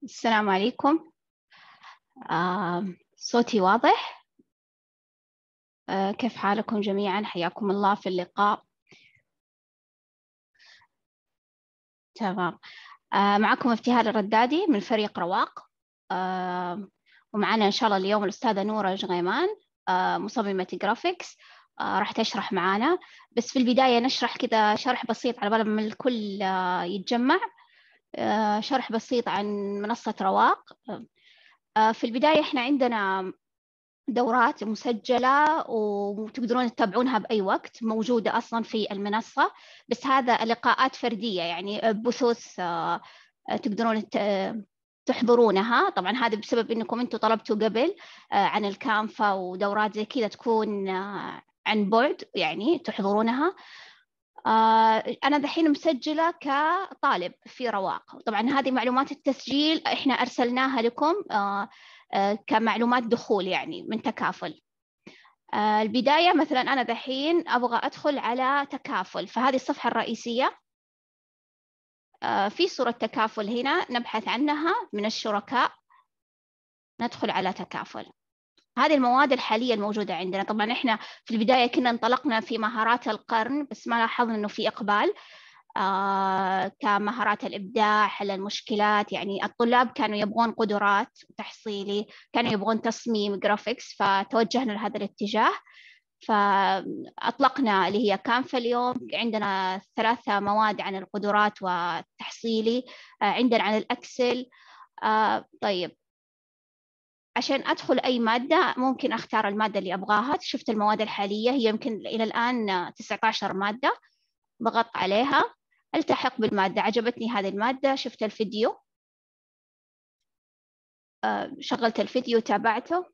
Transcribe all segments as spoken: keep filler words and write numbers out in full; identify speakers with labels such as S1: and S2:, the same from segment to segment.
S1: السلام عليكم. آه، صوتي واضح؟ آه، كيف حالكم جميعا؟ حياكم الله في اللقاء. تمام. آه، معكم ابتهال الردادي من فريق رواق. آه، ومعنا إن شاء الله اليوم الأستاذة نورة جغيمان، آه، مصممة جرافيكس. آه، راح تشرح معنا، بس في البداية نشرح كذا شرح بسيط على بال ما الكل آه، يتجمع. آه، شرح بسيط عن منصة رواق. آه، في البداية إحنا عندنا دورات مسجلة وتقدرون تتابعونها بأي وقت، موجودة أصلا في المنصة، بس هذا لقاءات فردية يعني بثوث. آه، تقدرون تحضرونها. طبعا هذا بسبب أنكم أنتم طلبتوا قبل آه، عن الكانفا ودورات زي كذا تكون آه، عن بعد، يعني تحضرونها. آه، أنا دحين مسجلة كطالب في رواق. طبعا هذه معلومات التسجيل إحنا أرسلناها لكم آه، آه، كمعلومات دخول يعني من تكافل. آه، البداية مثلا أنا دحين أبغى أدخل على تكافل، فهذه الصفحة الرئيسية. آه، في صورة تكافل هنا نبحث عنها من الشركاء، ندخل على تكافل. هذه المواد الحالية الموجودة عندنا. طبعا إحنا في البداية كنا انطلقنا في مهارات القرن، بس ما لاحظنا إنه في إقبال آه كمهارات الإبداع، حل المشكلات. يعني الطلاب كانوا يبغون قدرات تحصيلي، كانوا يبغون تصميم جرافيكس، فتوجهنا لهذا الاتجاه. فأطلقنا اللي هي كانفا. اليوم عندنا ثلاثة مواد عن القدرات والتحصيلي. آه عندنا عن الأكسل. آه طيب، عشان أدخل أي مادة ممكن أختار المادة اللي أبغاها. شفت المواد الحالية هي يمكن إلى الآن تسعة عشر مادة. ضغطت عليها، التحق بالمادة. عجبتني هذه المادة، شفت الفيديو، شغلت الفيديو تابعته.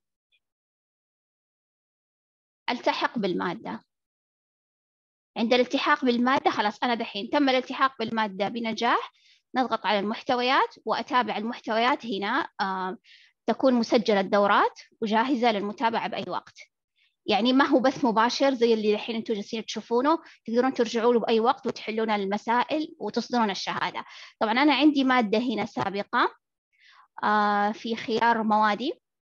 S1: التحق بالمادة. عند الالتحاق بالمادة خلاص أنا دحين تم الالتحاق بالمادة بنجاح. نضغط على المحتويات وأتابع المحتويات هنا. آه، تكون مسجلة الدورات وجاهزة للمتابعة بأي وقت. يعني ما هو بث مباشر زي اللي الحين انتم جالسين تشوفونه، تقدرون ترجعوا له باي وقت وتحلون المسائل وتصدرون الشهاده. طبعا انا عندي ماده هنا سابقه آه في خيار موادي.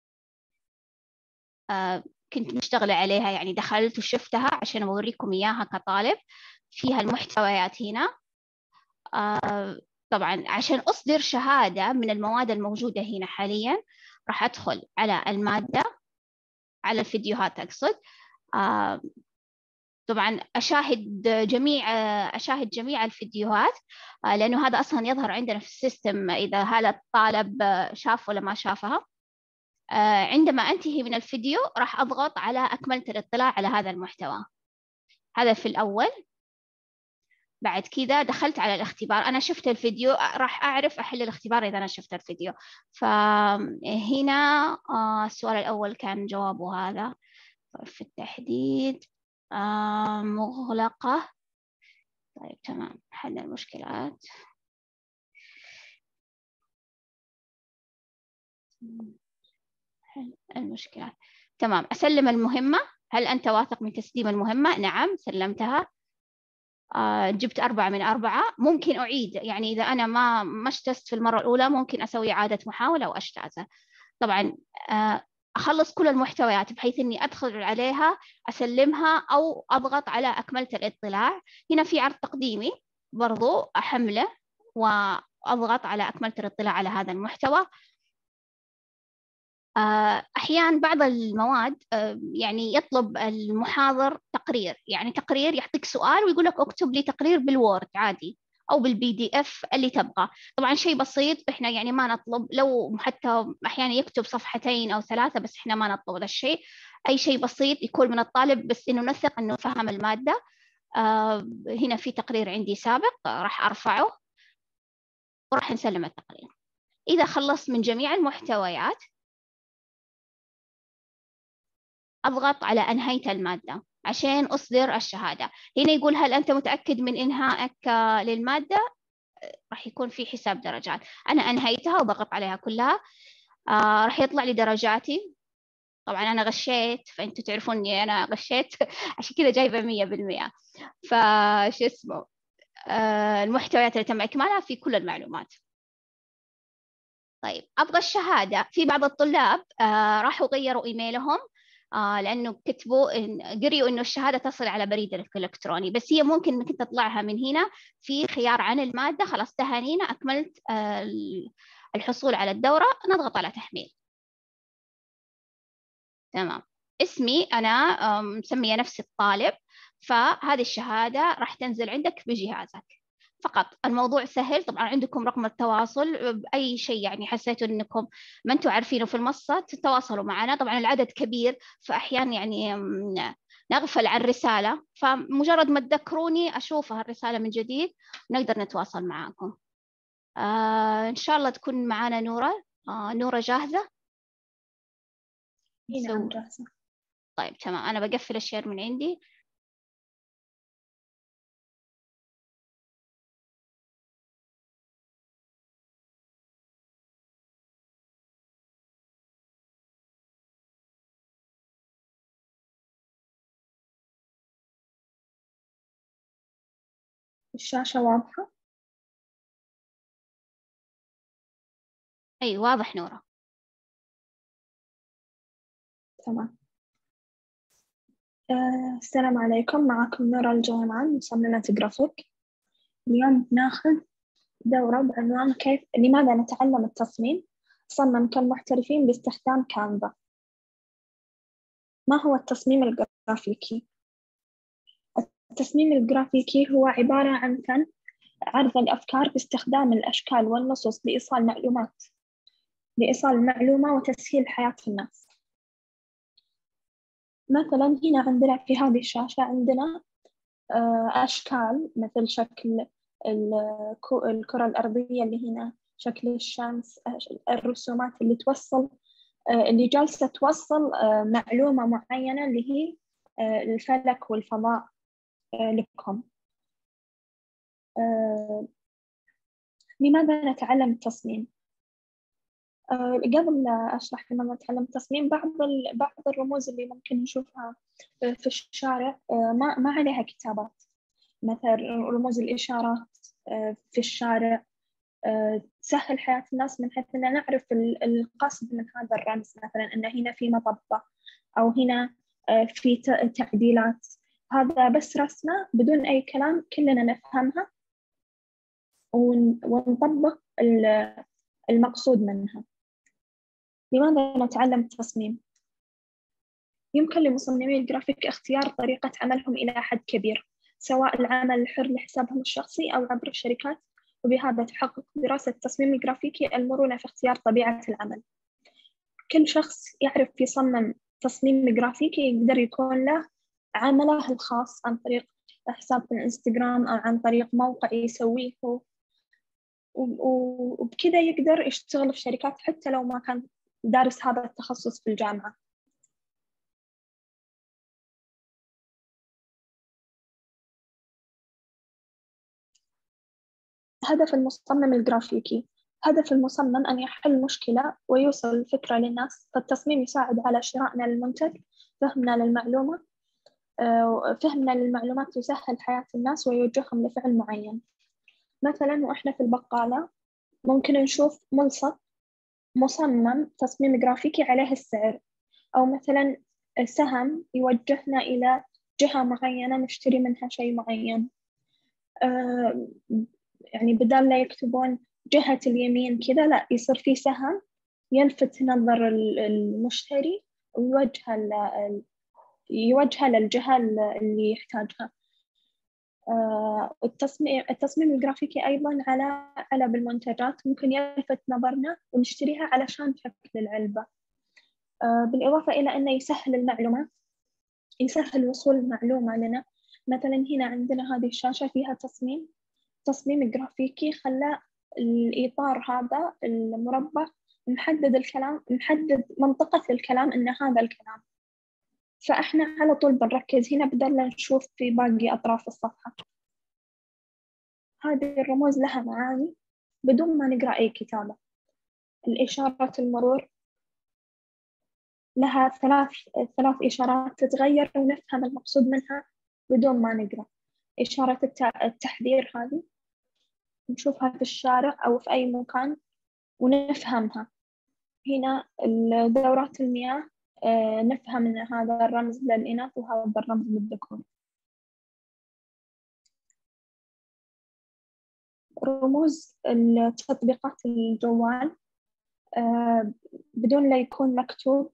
S1: آه كنت مشتغله عليها، يعني دخلت وشفتها عشان اوريكم اياها كطالب. فيها المحتويات هنا. آه طبعا عشان اصدر شهاده من المواد الموجوده هنا حاليا، راح ادخل على الماده، على الفيديوهات اقصد. آه طبعا اشاهد جميع اشاهد جميع الفيديوهات، لانه هذا اصلا يظهر عندنا في السيستم اذا هل الطالب شاف ولا ما شافها. عندما انتهي من الفيديو راح اضغط على اكملت الاطلاع على هذا المحتوى. هذا في الاول. بعد كذا دخلت على الاختبار. انا شفت الفيديو، راح اعرف احل الاختبار اذا انا شفت الفيديو. فهنا السؤال الاول كان جوابه هذا. في التحديد مغلقة. طيب تمام، حل المشكلات. حل المشكلات. تمام، أسلم المهمة. هل أنت واثق من تسليم المهمة؟ نعم، سلمتها. آه جبت أربعة من أربعة. ممكن أعيد، يعني إذا أنا ما ما اجتزت في المرة الأولى ممكن أسوي إعادة محاولة وأجتازها. طبعا آه أخلص كل المحتويات بحيث إني أدخل عليها أسلمها أو أضغط على أكملت الاطلاع. هنا في عرض تقديمي برضو أحمله وأضغط على أكملت الاطلاع على هذا المحتوى. أحيانا بعض المواد يعني يطلب المحاضر تقرير، يعني تقرير يعطيك سؤال ويقول لك اكتب لي تقرير بالوورد عادي أو بالبي دي إف اللي تبغى. طبعا شيء بسيط، إحنا يعني ما نطلب، لو حتى أحيانا يكتب صفحتين أو ثلاثة بس إحنا ما نطلب هذا الشيء. أي شيء بسيط يكون من الطالب بس إنه نثق إنه فهم المادة. هنا في تقرير عندي سابق راح أرفعه وراح نسلم التقرير. إذا خلصت من جميع المحتويات أضغط على أنهيت المادة عشان أصدر الشهادة. هنا يقول هل أنت متأكد من إنهائك للمادة؟ راح يكون في حساب درجات. أنا أنهيتها وضغط عليها كلها. آه راح يطلع لي درجاتي. طبعا أنا غشيت، فأنتوا تعرفون إني أنا غشيت عشان كذا جايبة مية بالمية. فش اسمه آه المحتويات اللي تم إكمالها في كل المعلومات. طيب أبغى الشهادة. في بعض الطلاب آه راحوا غيروا إيميلهم آه لأنه كتبوا إن قريوا إنه الشهادة تصل على بريدك الإلكتروني، بس هي ممكن إنك أنت تطلعها من هنا في خيار عن المادة. خلاص تهانينا أكملت آه الحصول على الدورة، نضغط على تحميل. تمام. اسمي أنا آه، مسمية نفسي الطالب، فهذه الشهادة راح تنزل عندك بجهازك فقط. الموضوع سهل. طبعا عندكم رقم التواصل بأي شيء يعني حسيتوا أنكم ما أنتم عارفينه في المنصة تتواصلوا معنا. طبعا العدد كبير فأحيانا يعني نغفل عن الرسالة، فمجرد ما تذكروني أشوفها الرسالة من جديد ونقدر نتواصل معاكم. آه إن شاء الله تكون معنا نورة. آه نورة جاهزة؟
S2: نعم جاهزة.
S1: طيب تمام، أنا بقفل الشير من عندي.
S2: الشاشة واضحة؟
S1: أي واضح نورة.
S2: تمام. آه، السلام عليكم، معكم نورة الجمعان مصممة جرافيك. اليوم بناخذ دورة بعنوان كيف لماذا نتعلم التصميم؟ صمم كالمحترفين باستخدام كانفا. ما هو التصميم الجرافيكي؟ التصميم الجرافيكي هو عبارة عن فن عرض الأفكار باستخدام الأشكال والنصوص لإيصال معلومات لإيصال المعلومة وتسهيل حياة الناس. مثلا هنا عندنا في هذه الشاشة عندنا أشكال مثل شكل الكرة الأرضية اللي هنا، شكل الشمس، الرسومات اللي توصل اللي جالسة توصل معلومة معينة اللي هي الفلك والفضاء لكم. لماذا نتعلم التصميم؟ قبل لا أشرح لماذا نتعلم التصميم، بعض بعض الرموز اللي ممكن نشوفها في الشارع ما ما عليها كتابات، مثل رموز الإشارات في الشارع تسهل حياة الناس من حيث أن نعرف القصد من هذا الرمز، مثلا أن هنا في مطبة أو هنا في تعديلات. هذا بس رسمة بدون أي كلام كلنا نفهمها ونطبق المقصود منها. لماذا نتعلم التصميم؟ يمكن لمصممي الجرافيك اختيار طريقة عملهم إلى حد كبير، سواء العمل الحر لحسابهم الشخصي أو عبر الشركات، وبهذا تحقق دراسة التصميم الجرافيكي المرونة في اختيار طبيعة العمل. كل شخص يعرف يصمم تصميم جرافيكي يقدر يكون له عمله الخاص عن طريق حساب في الانستغرام أو عن طريق موقع يسويه، وبكذا يقدر يشتغل في شركات حتى لو ما كان دارس هذا التخصص في الجامعة. هدف المصمم الجرافيكي: هدف المصمم أن يحل مشكلة ويوصل الفكرة للناس، فالتصميم يساعد على شرائنا للمنتج، فهمنا للمعلومة فهمنا للمعلومات يسهل حياة الناس ويوجههم لفعل معين. مثلا وإحنا في البقالة ممكن نشوف ملصق مصمم تصميم جرافيكي عليه السعر، أو مثلا سهم يوجهنا إلى جهة معينة نشتري منها شيء معين. أه يعني بدل لا يكتبون جهة اليمين كذا، لا يصير في سهم يلفت نظر المشتري ويوجهه يوجهه للجهة اللي يحتاجها. أه التصميم التصميم الجرافيكي أيضا على علب المنتجات ممكن يلفت نظرنا ونشتريها علشان شكل العلبة. أه بالإضافة إلى أنه يسهل المعلومات، يسهل وصول المعلومة لنا. مثلا هنا عندنا هذه الشاشة فيها تصميم تصميم جرافيكي خلى الإطار هذا المربع محدد الكلام، محدد منطقة الكلام إن هذا الكلام، فإحنا على طول بنركز هنا بدل لا نشوف في باقي أطراف الصفحة. هذه الرموز لها معاني بدون ما نقرأ أي كتابة. الإشارات المرور لها ثلاث ثلاث إشارات تتغير ونفهم المقصود منها بدون ما نقرأ. إشارة التحذير هذه نشوفها في الشارع أو في أي مكان ونفهمها. هنا دورات المياه نفهم أن هذا الرمز للإناث وهذا الرمز للذكور. رموز التطبيقات الجوال بدون لا يكون مكتوب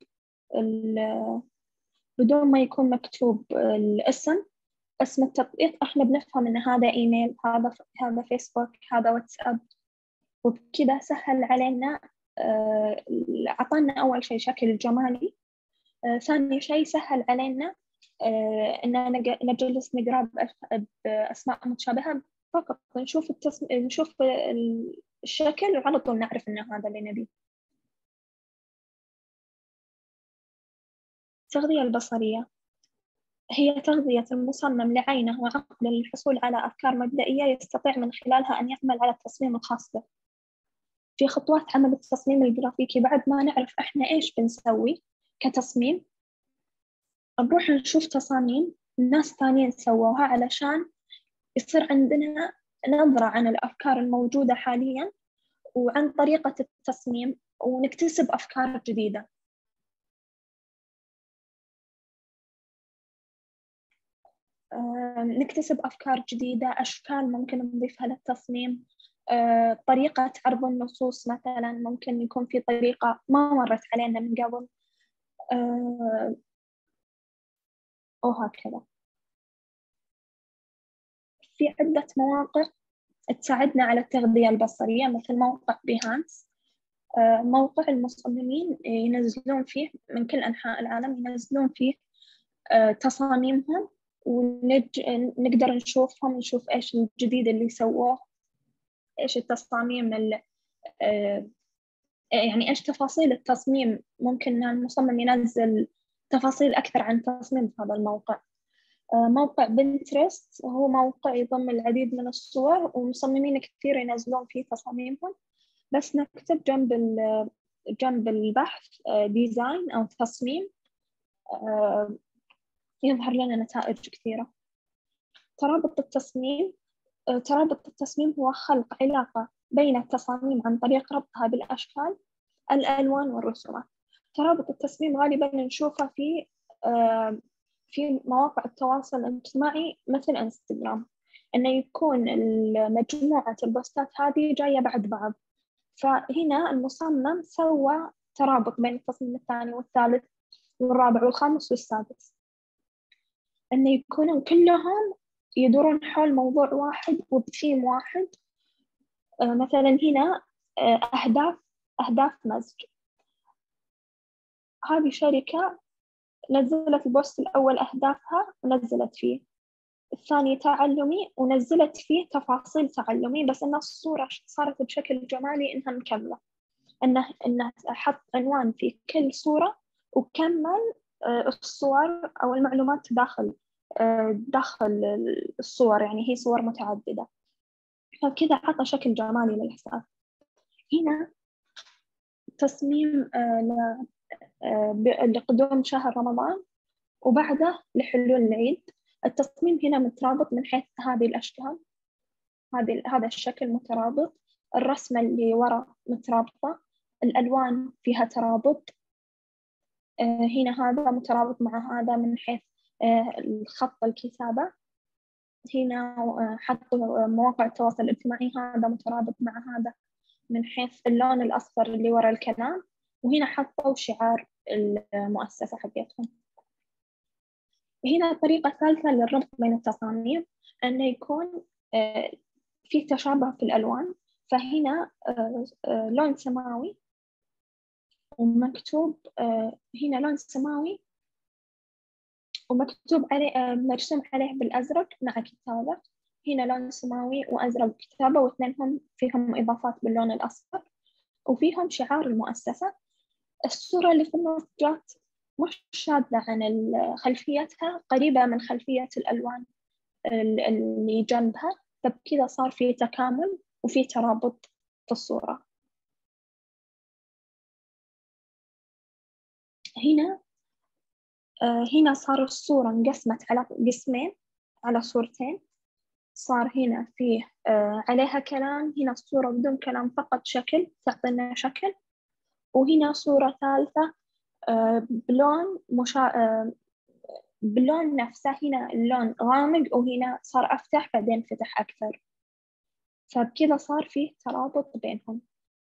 S2: بدون ما يكون مكتوب الاسم اسم التطبيق، احنا بنفهم ان هذا ايميل، هذا هذا فيسبوك، هذا واتساب. وبكذا سهل علينا، عطانا اول شيء شكل جمالي، ثاني شيء سهل علينا اننا نجلس نقرا باسماء متشابهه، فقط نشوف التصم... نشوف الشكل وعلى طول نعرف ان هذا اللي نبيه. التغذية البصرية هي تغذية المصمم لعينه وعقله للحصول على أفكار مبدئية يستطيع من خلالها أن يعمل على التصميم الخاص به. في خطوات عمل التصميم الجرافيكي بعد ما نعرف إحنا إيش بنسوي كتصميم، نروح نشوف تصاميم ناس ثانيين سووها علشان يصير عندنا نظرة عن الأفكار الموجودة حالياً وعن طريقة التصميم، ونكتسب أفكار جديدة. نكتسب أفكار جديدة، أشكال ممكن نضيفها للتصميم، طريقة عرض النصوص مثلا ممكن يكون في طريقة ما مرت علينا من قبل، وهكذا. في عدة مواقع تساعدنا على التغذية البصرية مثل موقع بيهانس، موقع المصممين ينزلون فيه من كل أنحاء العالم، ينزلون فيه تصاميمهم ونقدر نشوفهم، نشوف إيش الجديد اللي سووه، إيش التصاميم اللي يعني إيش تفاصيل التصميم. ممكن المصمم ينزل تفاصيل أكثر عن تصميم هذا الموقع. موقع بنترست هو موقع يضم العديد من الصور ومصممين كثير ينزلون فيه تصاميمهم، بس نكتب جنب جنب البحث ديزاين أو تصميم يظهر لنا نتائج كثيرة. ترابط التصميم ترابط التصميم هو خلق علاقة بين التصاميم عن طريق ربطها بالأشكال، الألوان والرسومات. ترابط التصميم غالباً نشوفه في في مواقع التواصل الاجتماعي مثل إنستغرام، إنه يكون مجموعة البوستات هذه جاية بعد بعض، فهنا المصمم سوى ترابط بين التصميم الثاني والثالث والرابع والخامس والسادس، إنه يكونوا كلهم يدورون حول موضوع واحد وبثيم واحد. مثلا هنا أهداف أهداف مزج، هذه شركة نزلت البوست الأول أهدافها ونزلت فيه، الثاني تعلمي ونزلت فيه تفاصيل تعلمي، بس إن الصورة صارت بشكل جمالي إنها مكملة، إنه إنه حط عنوان في كل صورة وكمل الصور أو المعلومات داخل داخل الصور، يعني هي صور متعددة، فكذا عطى شكل جمالي للحساب. هنا تصميم لقدوم شهر رمضان وبعده لحلول العيد. التصميم هنا مترابط من حيث هذه الأشكال، هذه هذا الشكل مترابط، الرسمة اللي وراء مترابطة، الألوان فيها ترابط. هنا هذا مترابط مع هذا من حيث الخط الكتابة. هنا حطوا مواقع التواصل الاجتماعي، هذا مترابط مع هذا من حيث اللون الأصفر اللي وراء الكلام، وهنا حطوا شعار المؤسسة حقتهم. هنا طريقة ثالثة للربط بين التصاميم أنه يكون في تشابه في الألوان، فهنا لون سماوي ومكتوب هنا لون سماوي ومكتوب عليه مرسوم عليه بالأزرق مع كتابة، هنا لون سماوي وأزرق كتابة، واثنينهم فيهم إضافات باللون الأصفر وفيهم شعار المؤسسة. الصورة اللي في النص جات مش شاذة عن خلفيتها، قريبة من خلفية الألوان اللي جنبها، فبكذا صار في تكامل وفي ترابط في الصورة. هنا هنا صار الصورة انقسمت على قسمين، على صورتين، صار هنا فيه آه عليها كلام، هنا الصورة بدون كلام فقط شكل تعطينا شكل، وهنا صورة ثالثة آه بلون مشا... آه بلون نفسه، هنا اللون غامق وهنا صار أفتح بعدين فتح أكثر، فبكذا صار فيه ترابط بينهم.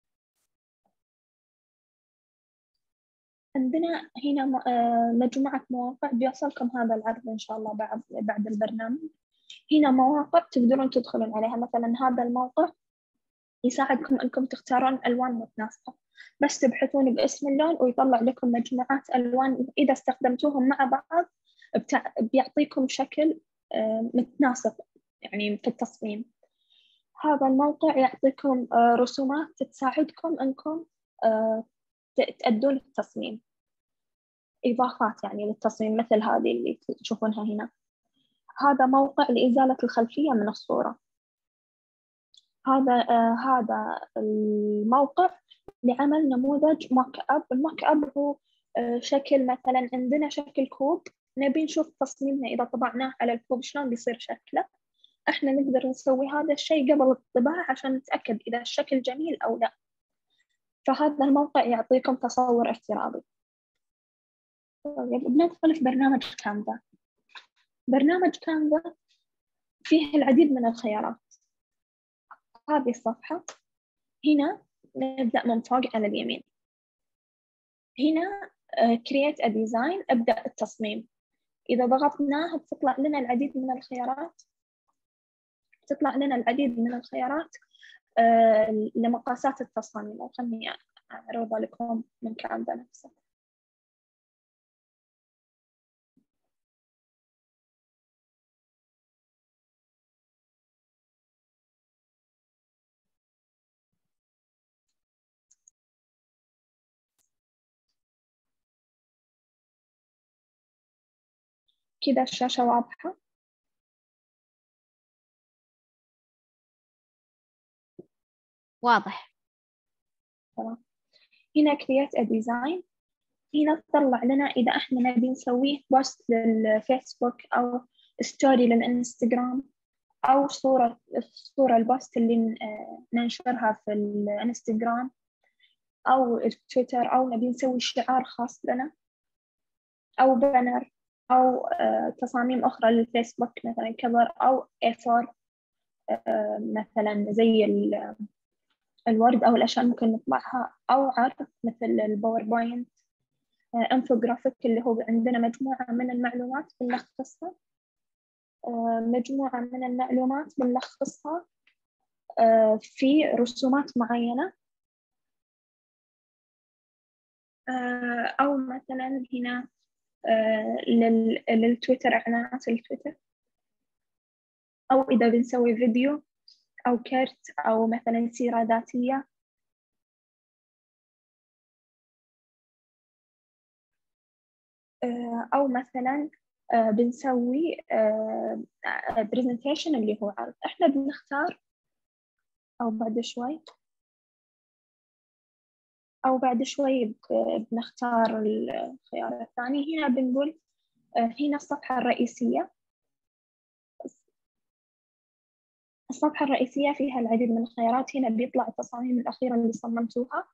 S2: عندنا هنا مجموعة مواقع بيوصلكم هذا العرض إن شاء الله بعد بعد البرنامج. هنا مواقع تقدرون تدخلون عليها، مثلا هذا الموقع يساعدكم أنكم تختارون ألوان متناسقة، بس تبحثون باسم اللون ويطلع لكم مجموعات ألوان، إذا استخدمتوهم مع بعض بتاع بيعطيكم شكل متناسق يعني في التصميم. هذا الموقع يعطيكم رسومات تساعدكم أنكم تأدون التصميم، إضافات يعني للتصميم مثل هذه اللي تشوفونها هنا. هذا موقع لإزالة الخلفية من الصورة. هذا آه هذا الموقع لعمل نموذج موك أب. الموك أب هو آه شكل، مثلا عندنا شكل كوب، نبي نشوف تصميمنا إذا طبعناه على الكوب شلون بيصير شكله. إحنا نقدر نسوي هذا الشيء قبل الطباعة عشان نتأكد إذا الشكل جميل أو لا. فهذا الموقع يعطيكم تصور افتراضي. بندخل في برنامج كانفا. برنامج كانفا فيه العديد من الخيارات. هذه الصفحة هنا نبدأ من فوق على اليمين، هنا create a design، أبدأ التصميم. إذا ضغطناه بتطلع لنا العديد من الخيارات، تطلع لنا العديد من الخيارات لمقاسات التصاميم. وخلني أعرضها لكم من كانفا نفسه. كذا الشاشة واضحة.
S1: واضح.
S2: تمام. هنا create a design، هنا تطلع لنا إذا إحنا نبي نسويه بوست للفيسبوك أو ستوري للإنستغرام، أو صورة الصورة البوست اللي ننشرها في الإنستغرام أو التويتر، أو نبي نسوي شعار خاص لنا، أو بانر، أو تصاميم أخرى للفيسبوك مثلا كفر أو إيه فور مثلا زي الورد أو الأشياء ممكن نطبعها، أو عرض مثل الباوربوينت، انفوجرافيك اللي هو عندنا مجموعة من المعلومات بنلخصها مجموعة من المعلومات بنلخصها في رسومات معينة. أو مثلا هنا للتويتر، إعلانات التويتر، أو إذا بنسوي فيديو أو كارت أو مثلا سيرة ذاتية. أو مثلا بنسوي برزنتيشن اللي هو عرض. إحنا بنختار أو بعد شوي أو بعد شوي بنختار الخيار الثاني. هنا بنقول هنا الصفحة الرئيسية. الصفحة الرئيسية فيها العديد من الخيارات. هنا بيطلع التصاميم الأخيرة اللي صممتوها.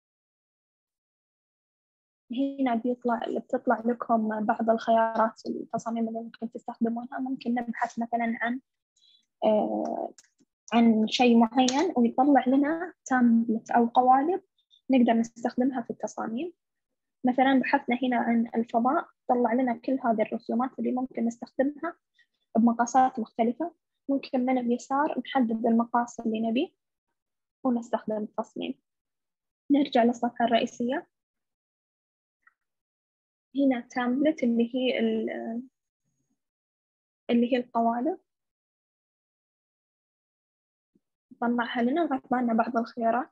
S2: هنا بيطلع بتطلع لكم بعض الخيارات التصاميم اللي ممكن تستخدمونها. ممكن نبحث مثلا عن آه عن شيء معين ويطلع لنا تامبلت أو قوالب نقدر نستخدمها في التصاميم. مثلا بحثنا هنا عن الفضاء، طلع لنا كل هذه الرسومات اللي ممكن نستخدمها بمقاسات مختلفة. ممكن من اليسار نحدد المقاس اللي نبيه ونستخدم التصميم. نرجع للصفحة الرئيسية. هنا تامبلت اللي هي اللي هي القوالب، طلعها لنا وعطانا لنا بعض الخيارات.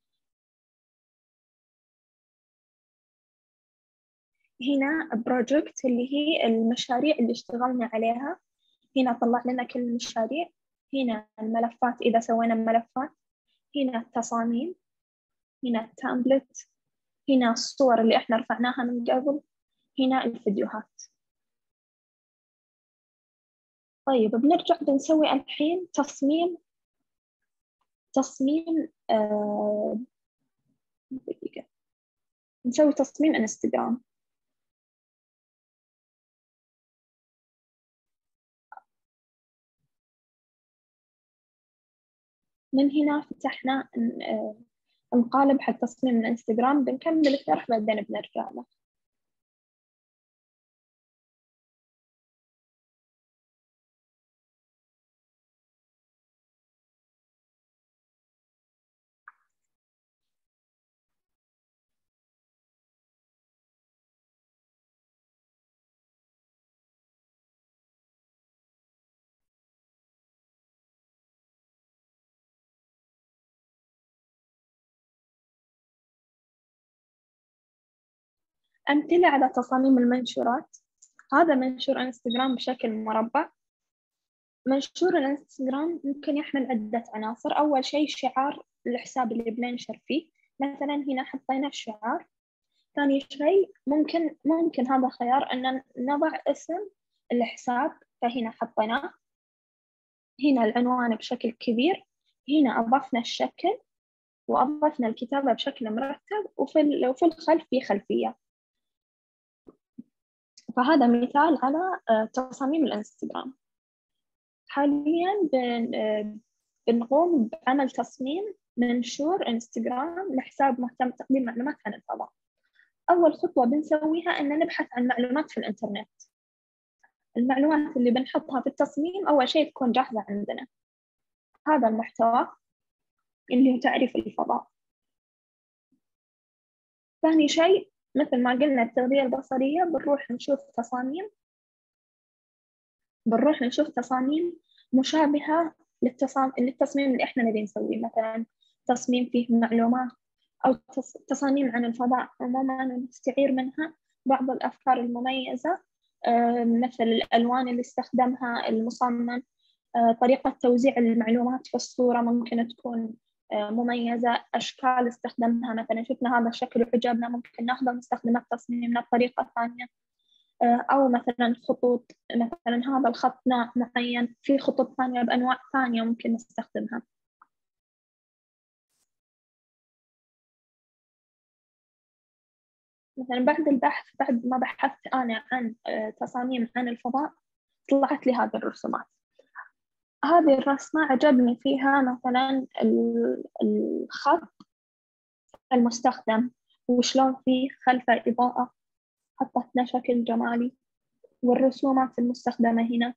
S2: هنا بروجكت اللي هي المشاريع اللي اشتغلنا عليها. هنا طلع لنا كل المشاريع. هنا الملفات إذا سوينا ملفات. هنا التصاميم. هنا التامبلت. هنا الصور اللي احنا رفعناها من قبل. هنا الفيديوهات. طيب بنرجع بنسوي الحين تصميم تصميم آه دقيقة نسوي تصميم انستغرام. من هنا فتحنا آه، القالب حق تصميم الانستغرام، بنكمل الشرح بعدين بنرجع له. أمثلة على تصاميم المنشورات. هذا منشور انستغرام بشكل مربع. منشور الانستغرام ممكن يحمل عدة عناصر. أول شيء شعار الحساب اللي بننشر فيه، مثلا هنا حطينا الشعار. ثاني شيء ممكن ممكن هذا خيار أن نضع اسم الحساب، فهنا حطيناه. هنا العنوان بشكل كبير، هنا أضفنا الشكل وأضفنا الكتابة بشكل مرتب، وفي وفي الخلف في خلفية. فهذا مثال على تصاميم الانستغرام. حاليا بنقوم بعمل تصميم منشور انستغرام لحساب مهتم بتقديم معلومات عن الفضاء. أول خطوة بنسويها أن نبحث عن معلومات في الإنترنت. المعلومات اللي بنحطها في التصميم أول شيء تكون جاهزة عندنا. هذا المحتوى اللي هو تعريف الفضاء. ثاني شيء مثل ما قلنا التغذية البصرية، بنروح نشوف تصاميم بنروح نشوف تصاميم مشابهة للتصاميم للتصميم اللي إحنا نبي نسويه، مثلا تصميم فيه معلومات أو تصاميم عن الفضاء عموما، ونستعير منها بعض الأفكار المميزة، مثل الألوان اللي استخدمها المصمم، طريقة توزيع المعلومات في الصورة ممكن تكون مميزة، أشكال استخدامها، مثلا شفنا هذا الشكل وعجبنا ممكن ناخذه ونستخدمه في تصميمنا بطريقة ثانية. أو مثلا خطوط، مثلا هذا الخط نوع معين، في خطوط ثانية بأنواع ثانية ممكن نستخدمها. مثلا بعد البحث، بعد ما بحثت أنا عن تصاميم عن الفضاء، طلعت لي هذه الرسومات. هذه الرسمة عجبني فيها مثلا الخط المستخدم، وشلون فيه خلفه إضاءة، حطت له شكل جمالي. والرسومات المستخدمة هنا،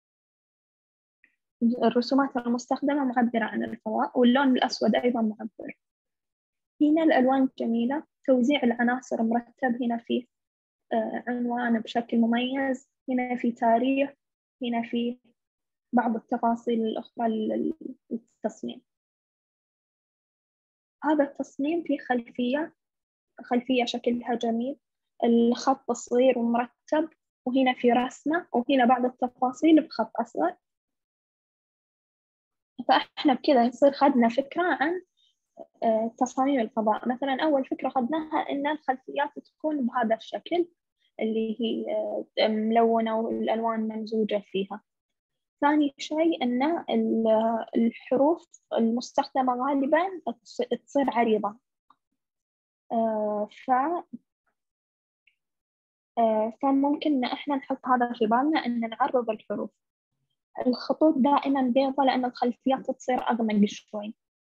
S2: الرسومات المستخدمة معبرة عن الفضاء، واللون الأسود أيضا معبر. هنا الألوان جميلة، توزيع العناصر مرتب. هنا فيه عنوان بشكل مميز، هنا في تاريخ، هنا في بعض التفاصيل الأخرى للتصميم. هذا التصميم فيه خلفية خلفية شكلها جميل، الخط صغير ومرتب، وهنا في رسمة، وهنا بعض التفاصيل بخط أصغر. فإحنا بكذا يصير خدنا فكرة عن تصاميم الفضاء. مثلا أول فكرة خدناها إن الخلفيات تكون بهذا الشكل اللي هي ملونة والألوان ممزوجة فيها. ثاني شيء أن الحروف المستخدمة غالبا تصير عريضة. ف فممكن إن إحنا نحط هذا في بالنا، إن نعرض الحروف. الخطوط دائما بيضة لأن الخلفيات تصير أغمق شوي.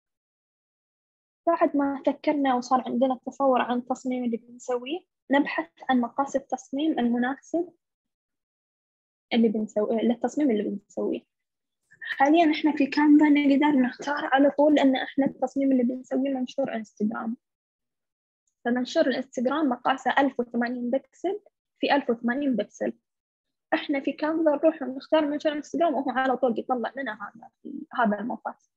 S2: بعد ما فكرنا وصار عندنا تصور عن التصميم اللي بنسويه، نبحث عن مقاس التصميم المناسب اللي بنسويه للتصميم اللي بنسويه. حاليا إحنا في كانفا نقدر نختار على طول إن إحنا التصميم اللي بنسويه منشور انستغرام. فمنشور الانستغرام مقاسه ألف وثمانين بكسل في ألف وثمانين بكسل. احنا في كانفا نروح نختار منشور انستغرام وهو على طول يطلع لنا هذا هذا المقاس.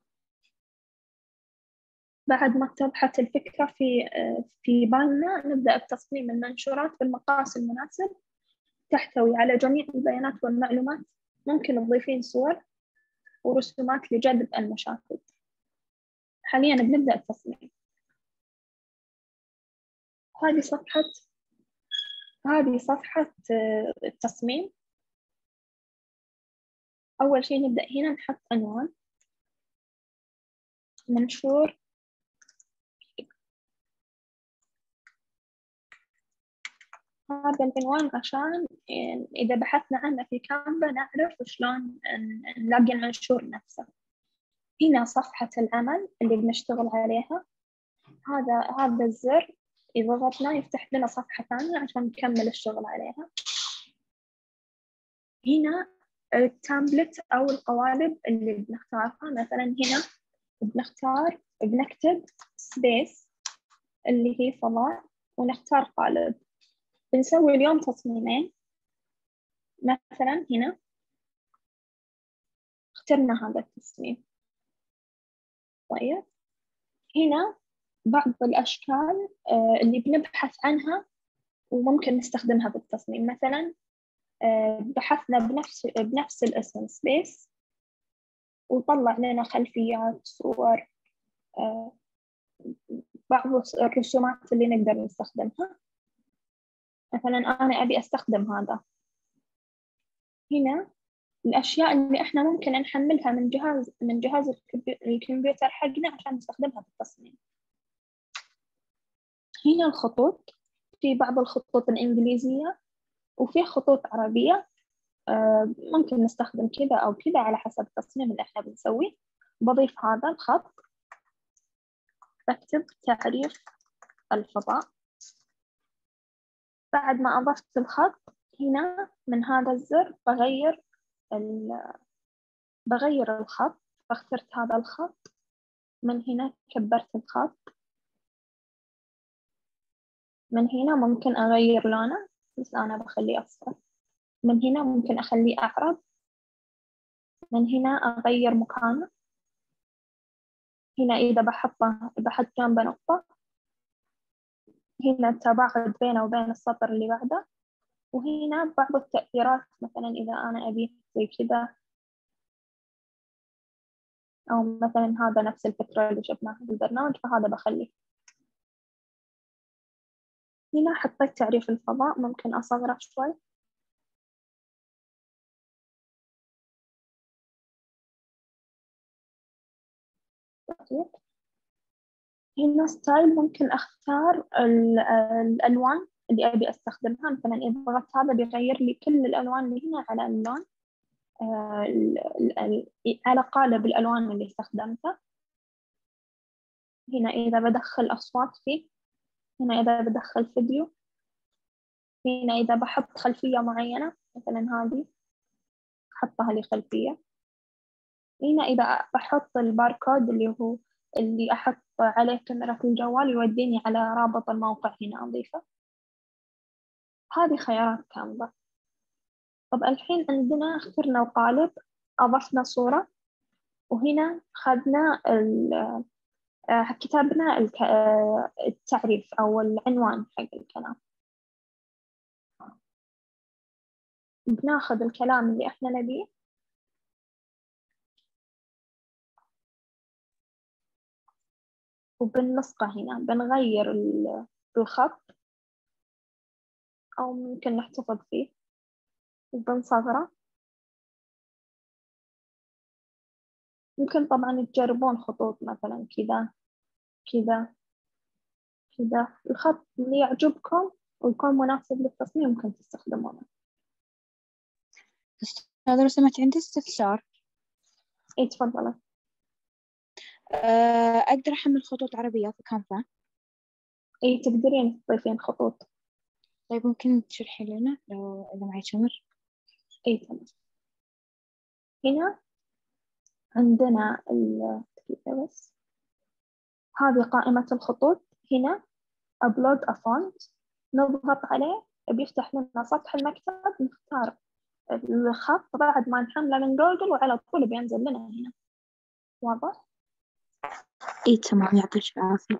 S2: بعد ما اتضحت الفكرة في في بالنا، نبدأ بتصميم المنشورات بالمقاس المناسب، تحتوي على جميع البيانات والمعلومات. ممكن تضيفين صور ورسومات لجذب المشاهد. حاليا بنبدأ التصميم. هذه صفحة هذه صفحة التصميم. أول شيء نبدأ هنا نحط عنوان منشور. هذا العنوان عشان إذا بحثنا عنه في كانفا نعرف شلون نلاقي المنشور نفسه. هنا صفحة العمل اللي بنشتغل عليها، هذا هذا الزر إذا ضغطنا يفتح لنا صفحة ثانية عشان نكمل الشغل عليها. هنا التامبلت أو القوالب اللي بنختارها، مثلا هنا بنختار بنكتب سبيس اللي هي فضاء ونختار قالب. بنسوي اليوم تصميمين، مثلا هنا اخترنا هذا التصميم. طيب هنا بعض الأشكال اللي بنبحث عنها وممكن نستخدمها بالتصميم، مثلا بحثنا بنفس بنفس الاسم سبيس وطلع لنا خلفيات، صور، بعض الرسومات اللي نقدر نستخدمها. مثلا أنا أبي أستخدم هذا. هنا الأشياء اللي إحنا ممكن نحملها من جهاز من جهاز الكمبيوتر حقنا عشان نستخدمها في التصميم. هنا الخطوط، في بعض الخطوط الإنجليزية وفي خطوط عربية، ممكن نستخدم كذا أو كذا على حسب التصميم اللي إحنا بنسويه. بضيف هذا الخط، بكتب تعريف الفضاء. بعد ما أضفت الخط هنا من هذا الزر بغير بغير الخط، فاخترت هذا الخط. من هنا كبرت الخط. من هنا ممكن أغير لونه، بس أنا بخليه أصفر. من هنا ممكن أخليه أعرض. من هنا أغير مكانه. هنا إذا بحطه بحط جنبه نقطة، هنا التباعد بينه وبين السطر اللي بعده. وهنا بعض التأثيرات، مثلا إذا أنا أبي زي كذا، أو مثلا هذا نفس الفكرة اللي شفناها في البرنامج فهذا بخليه. هنا حطيت تعريف الفضاء، ممكن أصغره شوي. هنا ستايل، ممكن أختار الألوان اللي أبي أستخدمها. مثلا إذا ضغطت هذا بيغير لي كل الألوان اللي هنا على اللون، على قالب الألوان اللي استخدمتها. هنا إذا بدخل أصوات فيه، هنا إذا بدخل فيديو، هنا إذا بحط خلفية معينة، مثلا هذه أحطها لي خلفية. هنا إذا بحط الباركود اللي هو اللي أحط عليه كاميرا الجوال يوديني على رابط الموقع، هنا أضيفه. هذه خيارات كانفا. طب الحين عندنا اخترنا القالب، أضفنا صورة، وهنا أخذنا كتبنا التعريف أو العنوان حق الكلام. بناخذ الكلام اللي إحنا نبيه وبنلصقه هنا. بنغير الخط أو ممكن نحتفظ فيه وبنصغره. ممكن طبعا تجربون خطوط مثلا كذا كذا كذا. الخط اللي يعجبكم ويكون مناسب للتصميم ممكن تستخدمونه.
S3: أستاذ لو سمحت عندي استفسار.
S2: إيه تفضلي.
S3: أه أقدر أحمل خطوط عربية في كانفا؟
S2: إيه تقدرين تضيفين خطوط.
S3: طيب ممكن تشرحي لنا لو إذا معي تمر؟
S2: إيه تمام. هنا عندنا بس هذه قائمة الخطوط. هنا upload a font، نضغط عليه بيفتح لنا سطح المكتب، نختار الخط بعد ما نحمله من جوجل وعلى طول بينزل لنا هنا. واضح؟
S3: إيه تمام، يعطيك العافية.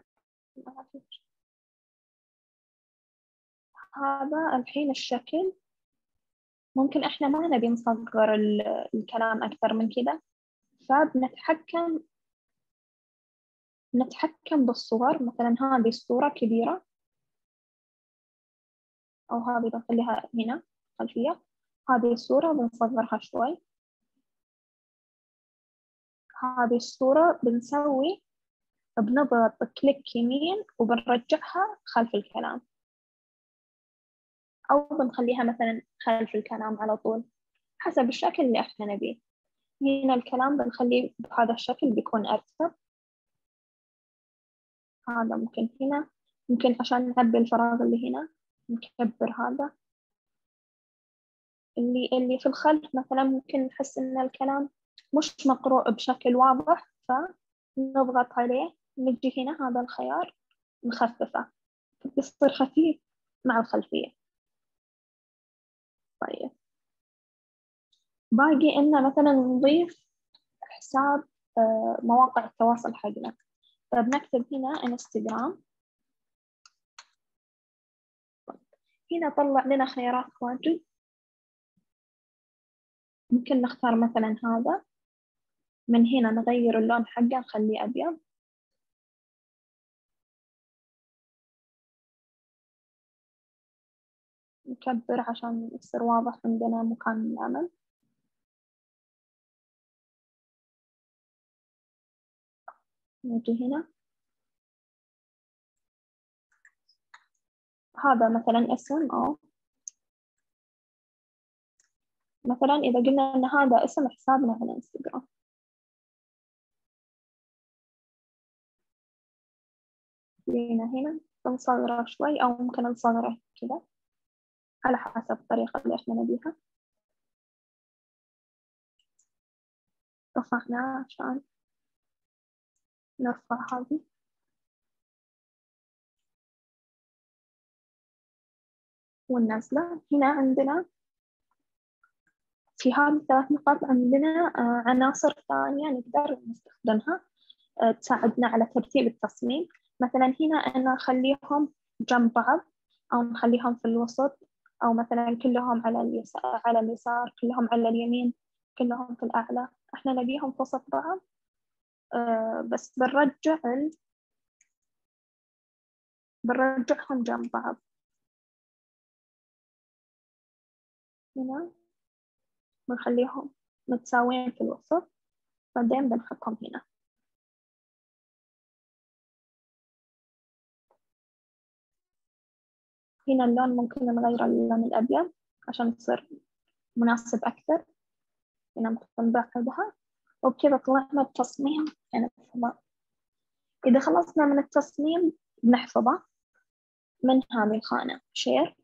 S2: هذا الحين الشكل. ممكن إحنا ما نبي نصغر الكلام أكثر من كذا، فبنتحكم نتحكم بالصور. مثلا هذه الصورة كبيرة، أو هذه بنخليها هنا خلفية. هذه الصورة بنصغرها شوي. هذه الصورة بنسوي بنضغط كليك يمين وبنرجعها خلف الكلام، أو بنخليها مثلا خلف الكلام على طول حسب الشكل اللي إحنا نبيه. هنا الكلام بنخليه بهذا الشكل بيكون أرتب. هذا ممكن هنا، ممكن عشان نعبي الفراغ اللي هنا نكبر هذا. اللي اللي في الخلف مثلا ممكن نحس إن الكلام مش مقروء بشكل واضح، فنضغط عليه، نجي هنا هذا الخيار نخففه بيصير خفيف مع الخلفية. طيب باقي إنه مثلا نضيف حساب مواقع التواصل حقنا، فبنكتب هنا انستغرام. هنا طلع لنا خيارات واجد، ممكن نختار مثلا هذا. من هنا نغير اللون حقه نخليه أبيض. نكبر عشان يصير واضح عندنا مكان العمل. نجي هنا، هذا مثلا اسم، أو مثلا إذا قلنا إن هذا اسم حسابنا على انستغرام. جينا هنا بنصغره شوي أو ممكن نصغره كذا على حسب الطريقة اللي إحنا نبيها. رفعناه عشان نرفع هذه. والنازلة هنا عندنا في هذه الثلاث نقاط عندنا عناصر ثانية نقدر نستخدمها تساعدنا على ترتيب التصميم. مثلا هنا أنا أخليهم جنب بعض، أو نخليهم في الوسط، أو مثلا كلهم على اليسار على اليسار كلهم على اليمين كلهم في الأعلى. إحنا نبيهم في وسط بعض، بس بنرجع ال... بنرجعهم جنب بعض. هنا بنخليهم متساويين في الوسط، بعدين بنحطهم هنا. هنا اللون ممكن نغير اللون الأبيض عشان يصير مناسب أكثر. هنا ممكن نبعدها، وبكذا طلعنا التصميم هنا في الفضاء. إذا خلصنا من التصميم بنحفظه من هذه الخانة شير،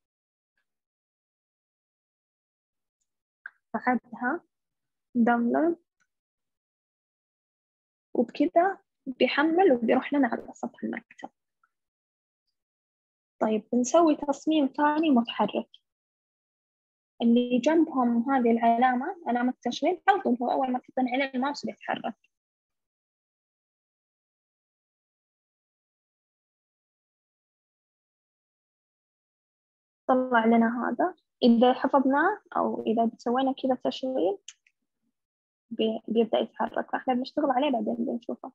S2: بعدها داونلود، وبكذا بيحمل وبيروح لنا على سطح المكتب. طيب بنسوي تصميم ثاني متحرك، اللي جنبهم هذه العلامة علامة التشغيل على طول هو أول ما تحطين عليه الماوس بيتحرك. طلع لنا هذا. إذا حفظناه أو إذا سوينا كذا تشغيل بي بيبدأ يتحرك، فإحنا بنشتغل عليه بعدين بنشوفه.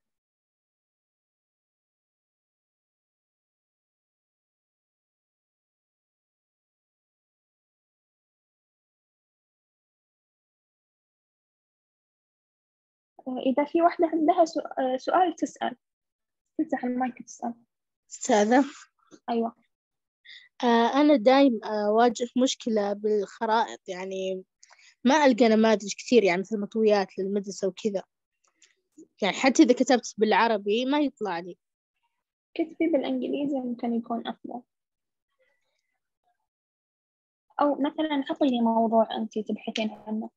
S2: إذا في واحدة عندها سؤال تسأل، تفتح المايك تسأل.
S4: أستاذة،
S2: أيوة.
S4: آه أنا دايم أواجه مشكلة بالخرائط، يعني ما ألقى نماذج كثير، يعني مثل مطويات للمدرسة وكذا، يعني حتى إذا كتبت بالعربي ما يطلع لي.
S2: كتبي بالإنجليزي ممكن يكون أفضل، أو مثلا حطي لي موضوع أنت تبحثين عنه.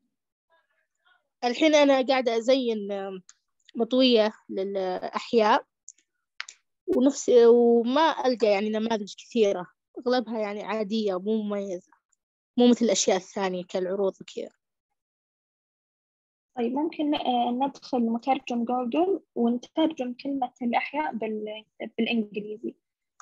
S4: الحين أنا قاعدة أزين مطوية للأحياء ونفس وما ألقى يعني نماذج كثيرة، أغلبها يعني عادية مو مميزة، مو مثل الأشياء الثانية كالعروض وكذا.
S2: طيب ممكن ندخل مترجم جوجل ونترجم كلمة الأحياء بال... بالإنجليزي.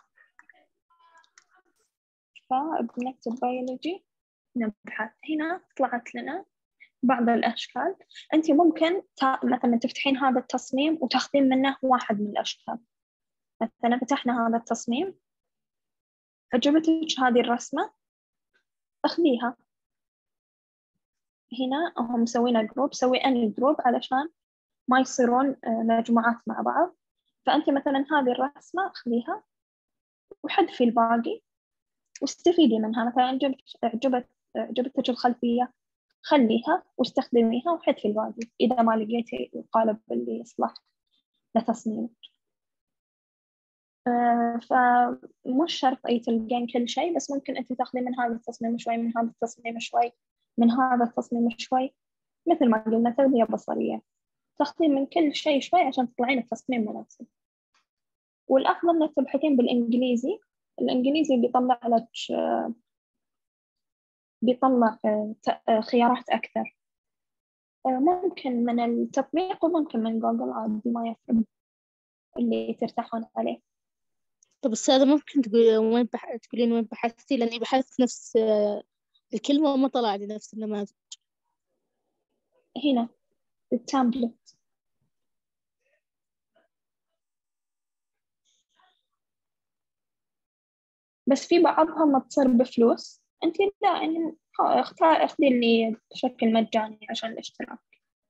S2: فبنكتب بيولوجي، نبحث. هنا طلعت لنا بعض الأشكال. أنت ممكن تا... مثلا تفتحين هذا التصميم وتاخذين منه واحد من الأشكال. مثلا فتحنا هذا التصميم، عجبتك هذه الرسمة، أخذيها هنا هم مسوينا جروب، سوي أني جروب علشان ما يصيرون مجموعات مع بعض. فأنت مثلا هذه الرسمة خليها وحذفي الباقي واستفيدي منها. مثلا عجبت عجبت عجبتك الخلفية خليها واستخدميها وحذفي الباقي إذا ما لقيتي القالب اللي يصلح لتصميمك. آه فمش شرط أي تلقين كل شيء، بس ممكن أنت تاخذي من هذا التصميم شوي، من هذا التصميم شوي، من هذا التصميم شوي، مثل ما قلنا تغذية بصرية، تاخذين من كل شيء شوي عشان تطلعين التصميم مناسب. والأفضل إنك تبحثين بالإنجليزي، الإنجليزي بيطلع لك بيطلع خيارات أكثر، ممكن من التطبيق وممكن من جوجل عادي، ما يفرق اللي ترتاحون عليه.
S4: طب أستاذة ممكن تقول وين بح... تقولين وين بحثتي؟ لأني بحثت نفس الكلمة وما طلع لي نفس النماذج.
S2: هنا التامبلت. بس في بعضها ما تصير بفلوس، أنت لا يعني اختار اخذي اللي بشكل مجاني عشان الاشتراك.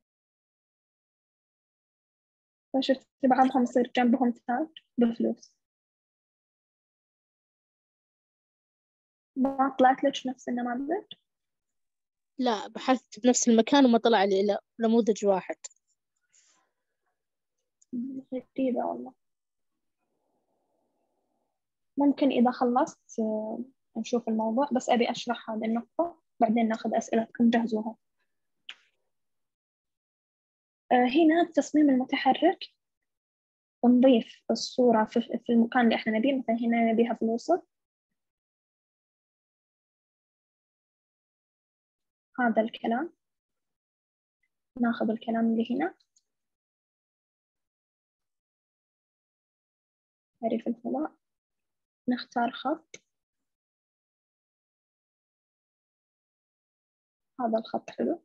S2: فشفت بعضهم يصير جنبهم تاج بفلوس. ما طلعت لك نفس النماذج؟
S4: لا، بحثت بنفس المكان وما طلع لي إلا نموذج واحد.
S2: غريبة والله. ممكن إذا خلصت نشوف الموضوع، بس أبي أشرح هذه النقطة بعدين ناخذ أسئلتكم جهزوها. هنا التصميم المتحرك نضيف الصورة في المكان اللي إحنا نبيه، مثلا هنا نبيها في الوسط، هذا الكلام ناخذ الكلام اللي هنا، تعريف الفضاء، نختار خط، هذا الخط حلو،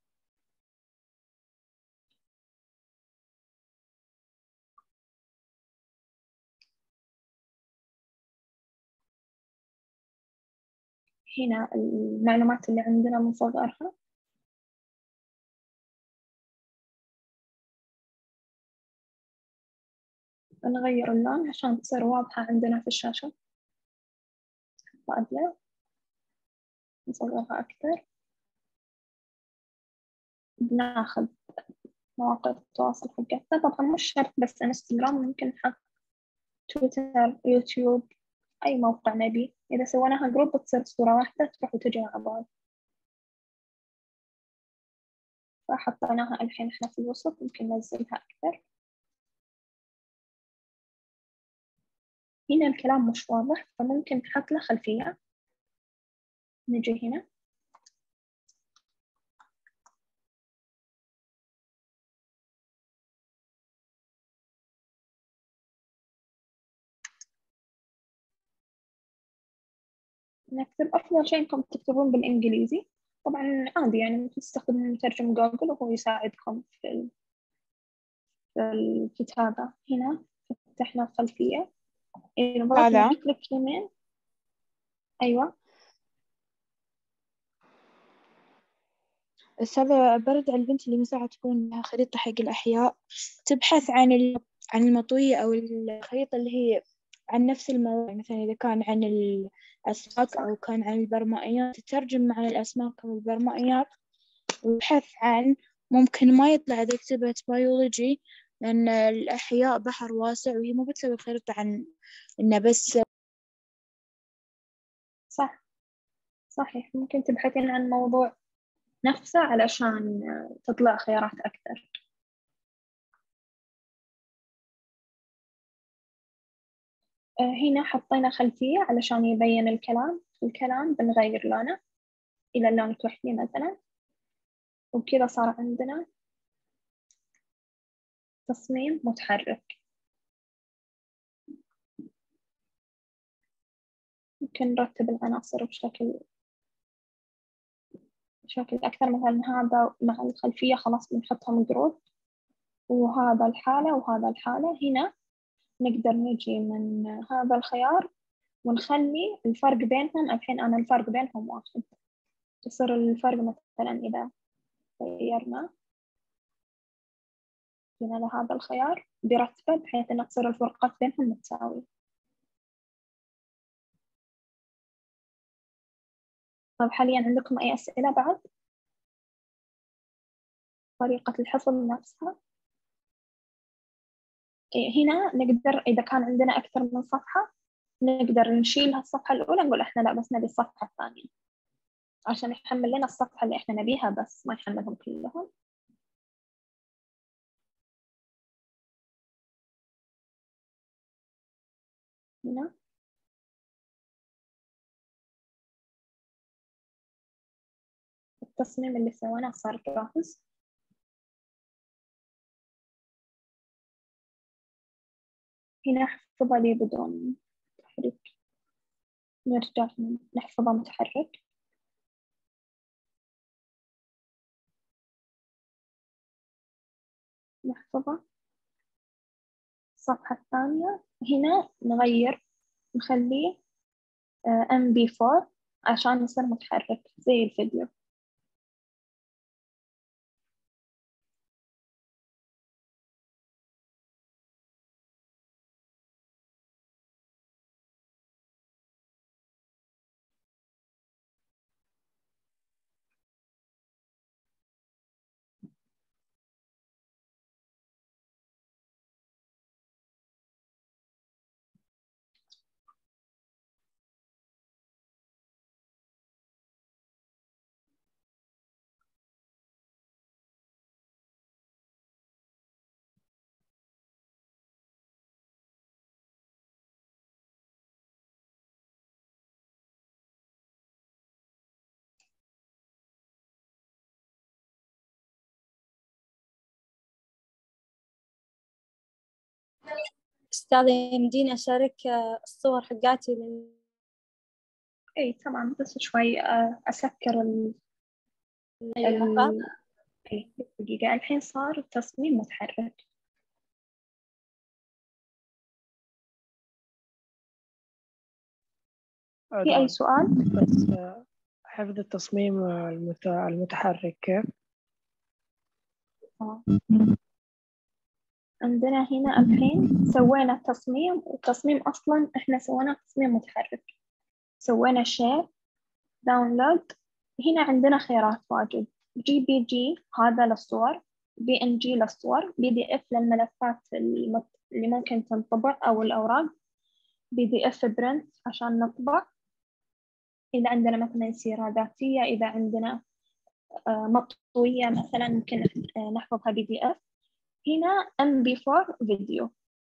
S2: هنا المعلومات اللي عندنا بنصغرها، نغير اللون عشان تصير واضحة عندنا في الشاشة، أبيض، نصغرها أكثر. بناخذ مواقع التواصل حقتنا، طبعا مش شرط بس انستغرام، ممكن نحط تويتر، يوتيوب، أي موقع نبي. إذا سويناها جروب بتصير صورة واحدة تروح وتجي مع بعض. فحطيناها الحين إحنا في الوسط، ممكن ننزلها أكثر. هنا الكلام مش واضح فممكن نحط له خلفية. نجي هنا نكتب، أفضل شيء إنكم تكتبون بالإنجليزي، طبعا عادي يعني ممكن تستخدمون مترجم جوجل وهو يساعدكم في الكتابة. هنا فتحنا الخلفية، إذا ضغطنا كليك يمين. أيوة
S3: أستاذة، برد على البنت اللي مساعد تكون لها خريطة حق الأحياء، تبحث عن عن المطوية أو الخريطة اللي هي عن نفس الموضوع، مثلا إذا كان عن الأسماك أو كان عن البرمائيات تترجم مع الأسماك أو البرمائيات، ويبحث عن، ممكن ما يطلع إذا كتبت بيولوجي لأن الأحياء بحر واسع وهي مو بتسوي خريطة عن إنه بس.
S2: صح صحيح، ممكن تبحثين عن موضوع نفسه علشان تطلع خيارات أكثر. هنا حطينا خلفية علشان يبين الكلام، الكلام بنغير لونه إلى اللون الكحلي مثلا، وبكذا صار عندنا تصميم متحرك. ممكن نرتب العناصر بشكل بشكل أكثر، مثلا هذا مع الخلفية خلاص بنحطهم جروب، وهذا الحالة وهذا الحالة. هنا نقدر نجي من هذا الخيار ونخلي الفرق بينهم، الحين أنا الفرق بينهم واحد، يصير الفرق مثلا إذا غيرنا جينا لهذا الخيار برتبة بحيث أن تصير الفروقات بينهم متساوية. طيب حاليا عندكم أي أسئلة بعد؟ طريقة الحفظ نفسها. هنا نقدر إذا كان عندنا أكثر من صفحة نقدر نشيل الصفحة الأولى نقول إحنا لا بس نبي الصفحة الثانية عشان يحمل لنا الصفحة اللي إحنا نبيها بس ما يحملهم كلهم. هنا التصميم اللي سويناه صار جاهز. هنا احفظها لي بدون تحريك، نرجع نحفظها متحرك. نحفظها. الصفحة الثانية هنا نغير نخليه إم بي فور عشان يصير متحرك زي الفيديو.
S5: أستاذة يمديني أشارك الصور حقاتي لل...
S2: اي تمام بس شوي أسكر ال
S5: أيوة.
S2: ال اي دقيقة. الحين صار التصميم متحرك. في أي سؤال؟
S6: بس حفظ التصميم المت... المتحرك كيف؟
S2: آه. عندنا هنا الحين سوينا التصميم والتصميم أصلا إحنا سوينا تصميم متحرك. سوينا شير داونلود. هنا عندنا خيارات واجد. جي بي جي هذا للصور، بي إن جي للصور، بي دي إف للملفات المت... اللي ممكن تنطبع أو الأوراق، بي دي إف برنت عشان نطبع إذا عندنا مثلا سيرة ذاتية، إذا عندنا مطوية مثلا ممكن نحفظها بي دي إف. هنا إم بي فور فيديو،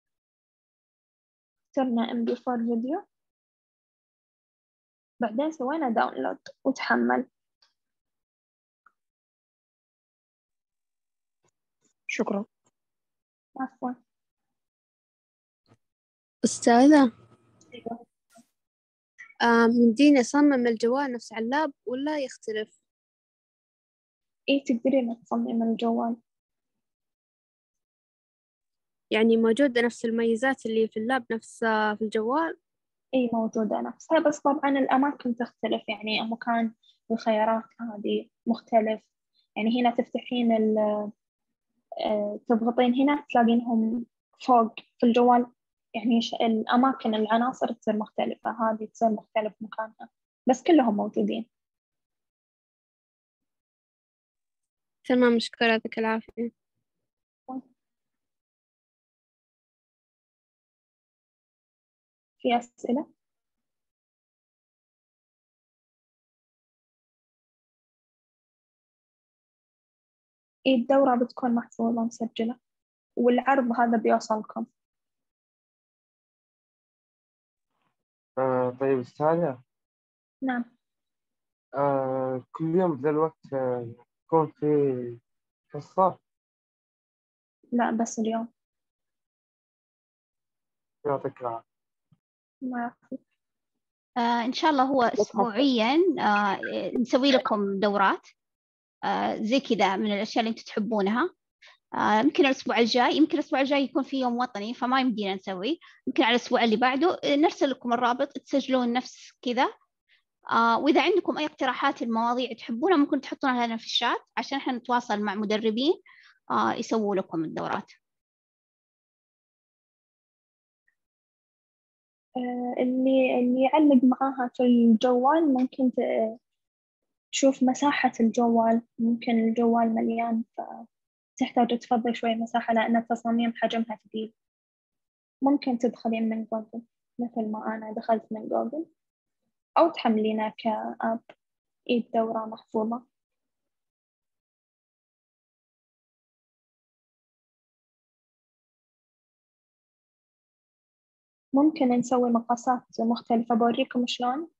S2: اخترنا إم بي فور فيديو بعدين سوينا داونلود وتحمل.
S6: شكرا.
S2: عفوا.
S7: أستاذة مديني أصمم الجوال نفس على اللاب ولا يختلف؟
S2: إيه تقدرين تصمم الجوال،
S7: يعني موجودة نفس الميزات اللي في اللاب نفس في الجوال؟
S2: إيه موجودة نفسها بس طبعا الأماكن تختلف، يعني مكان الخيارات هذه مختلف. يعني هنا تفتحين ال تضغطين هنا تلاقينهم فوق في الجوال، يعني الأماكن العناصر تصير مختلفة، هذه تصير مختلف مكانها بس كلهم موجودين.
S7: تمام شكرا يعطيك العافية.
S2: في أسئلة؟ إيه الدورة بتكون محفوظة مسجلة والعرض هذا بيوصلكم.
S8: آه طيب أستاذة.
S2: نعم.
S8: آه كل يوم ذا الوقت آه، يكون في حصة؟
S2: لا بس اليوم.
S8: يعطيك العافية.
S2: ما
S1: آه إن شاء الله هو أسبوعيا آه نسوي لكم دورات آه زي كذا من الأشياء اللي أنتم تحبونها. آه يمكن الأسبوع الجاي يمكن الأسبوع الجاي يكون في يوم وطني فما يمدينا نسوي، يمكن على الأسبوع اللي بعده نرسل لكم الرابط تسجلون نفس كذا آه وإذا عندكم أي اقتراحات المواضيع تحبونها ممكن تحطونها لنا في الشات عشان احنا نتواصل مع مدربين آه يسووا لكم الدورات.
S2: آه، اللي اللي يعلق معاها في الجوال ممكن ت- تشوف مساحة الجوال، ممكن الجوال مليان فتحتاج تفضي شوي مساحة لأن التصاميم حجمها كبير. ممكن تدخلين من جوجل مثل ما أنا دخلت من جوجل، أو تحملينها كأب. إيه الدورة محفوظة. ممكن نسوي مقاسات مختلفة، بوريكم شلون.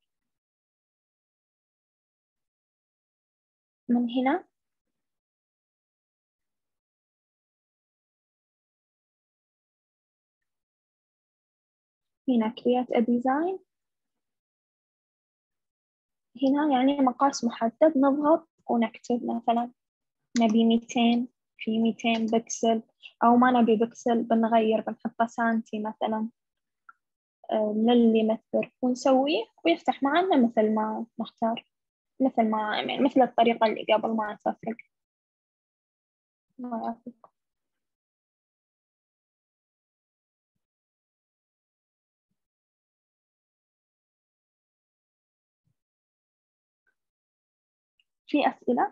S2: من هنا هنا create a design. هنا يعني مقاس محدد، نضغط ونكتب مثلا نبي ميتين في ميتين بكسل، أو ما نبي بكسل بنغير بنحطه سنتي مثلا آه، للمتر ونسويه ويفتح معنا مثل ما نختار، مثل ما يعني مثل الطريقة اللي قبل ما تفرق. الله يعافيك. في أسئلة؟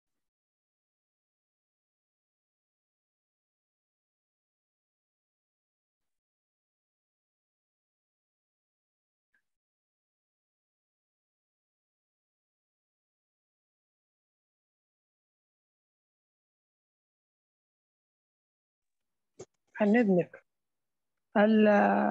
S6: عن إذنك، هل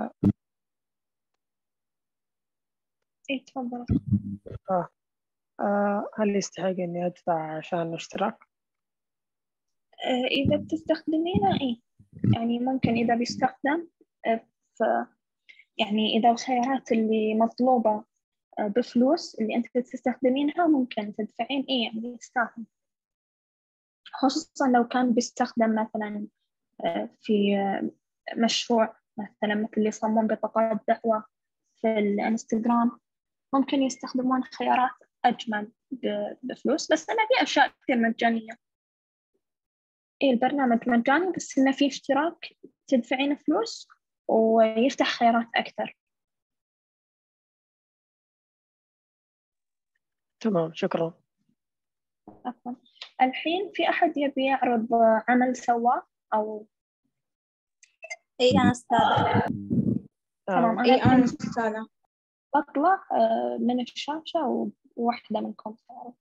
S2: إيه تفضل.
S6: آه آه هل يستحق إني أدفع عشان اشتراك؟
S2: آه، إذا بتستخدمينه إيه يعني ممكن إذا بيستخدم آه، ف يعني إذا الخيارات اللي مطلوبة آه، بفلوس اللي أنت تستخدمينها ممكن تدفعين إيه يعني يستاهل، خصوصا لو كان بيستخدم مثلا آه، في آه، مشروع مثلا مثل اللي يصممون بطاقات دعوة في الانستغرام، ممكن يستخدمون خيارات أجمل ب- بفلوس. بس أنا في أشياء كثير مجانية. إيه البرنامج مجاني بس إنه فيه اشتراك تدفعين فلوس ويفتح خيارات أكثر.
S6: تمام، شكرا.
S2: عفوا. الحين في أحد يبي يعرض عمل سواه أو
S5: اي انا استاذة.
S2: تمام.
S6: آه
S2: أنا
S3: اي انا
S2: الحين
S3: استاذة.
S2: بطلع آه، من الشاشة وواحدة منكم تعرض.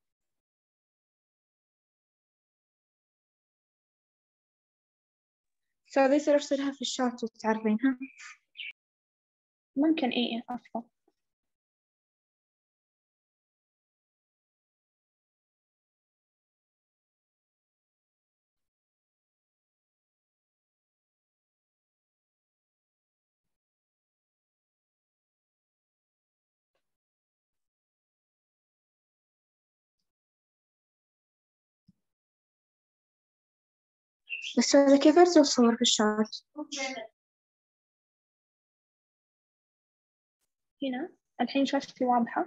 S3: استاذة يصير ارسلها في الشات وتعرفينها.
S2: ممكن إيه أفضل.
S3: بس هذا كيف ارسل صور في الشات؟
S2: هنا الحين شاشتي واضحة.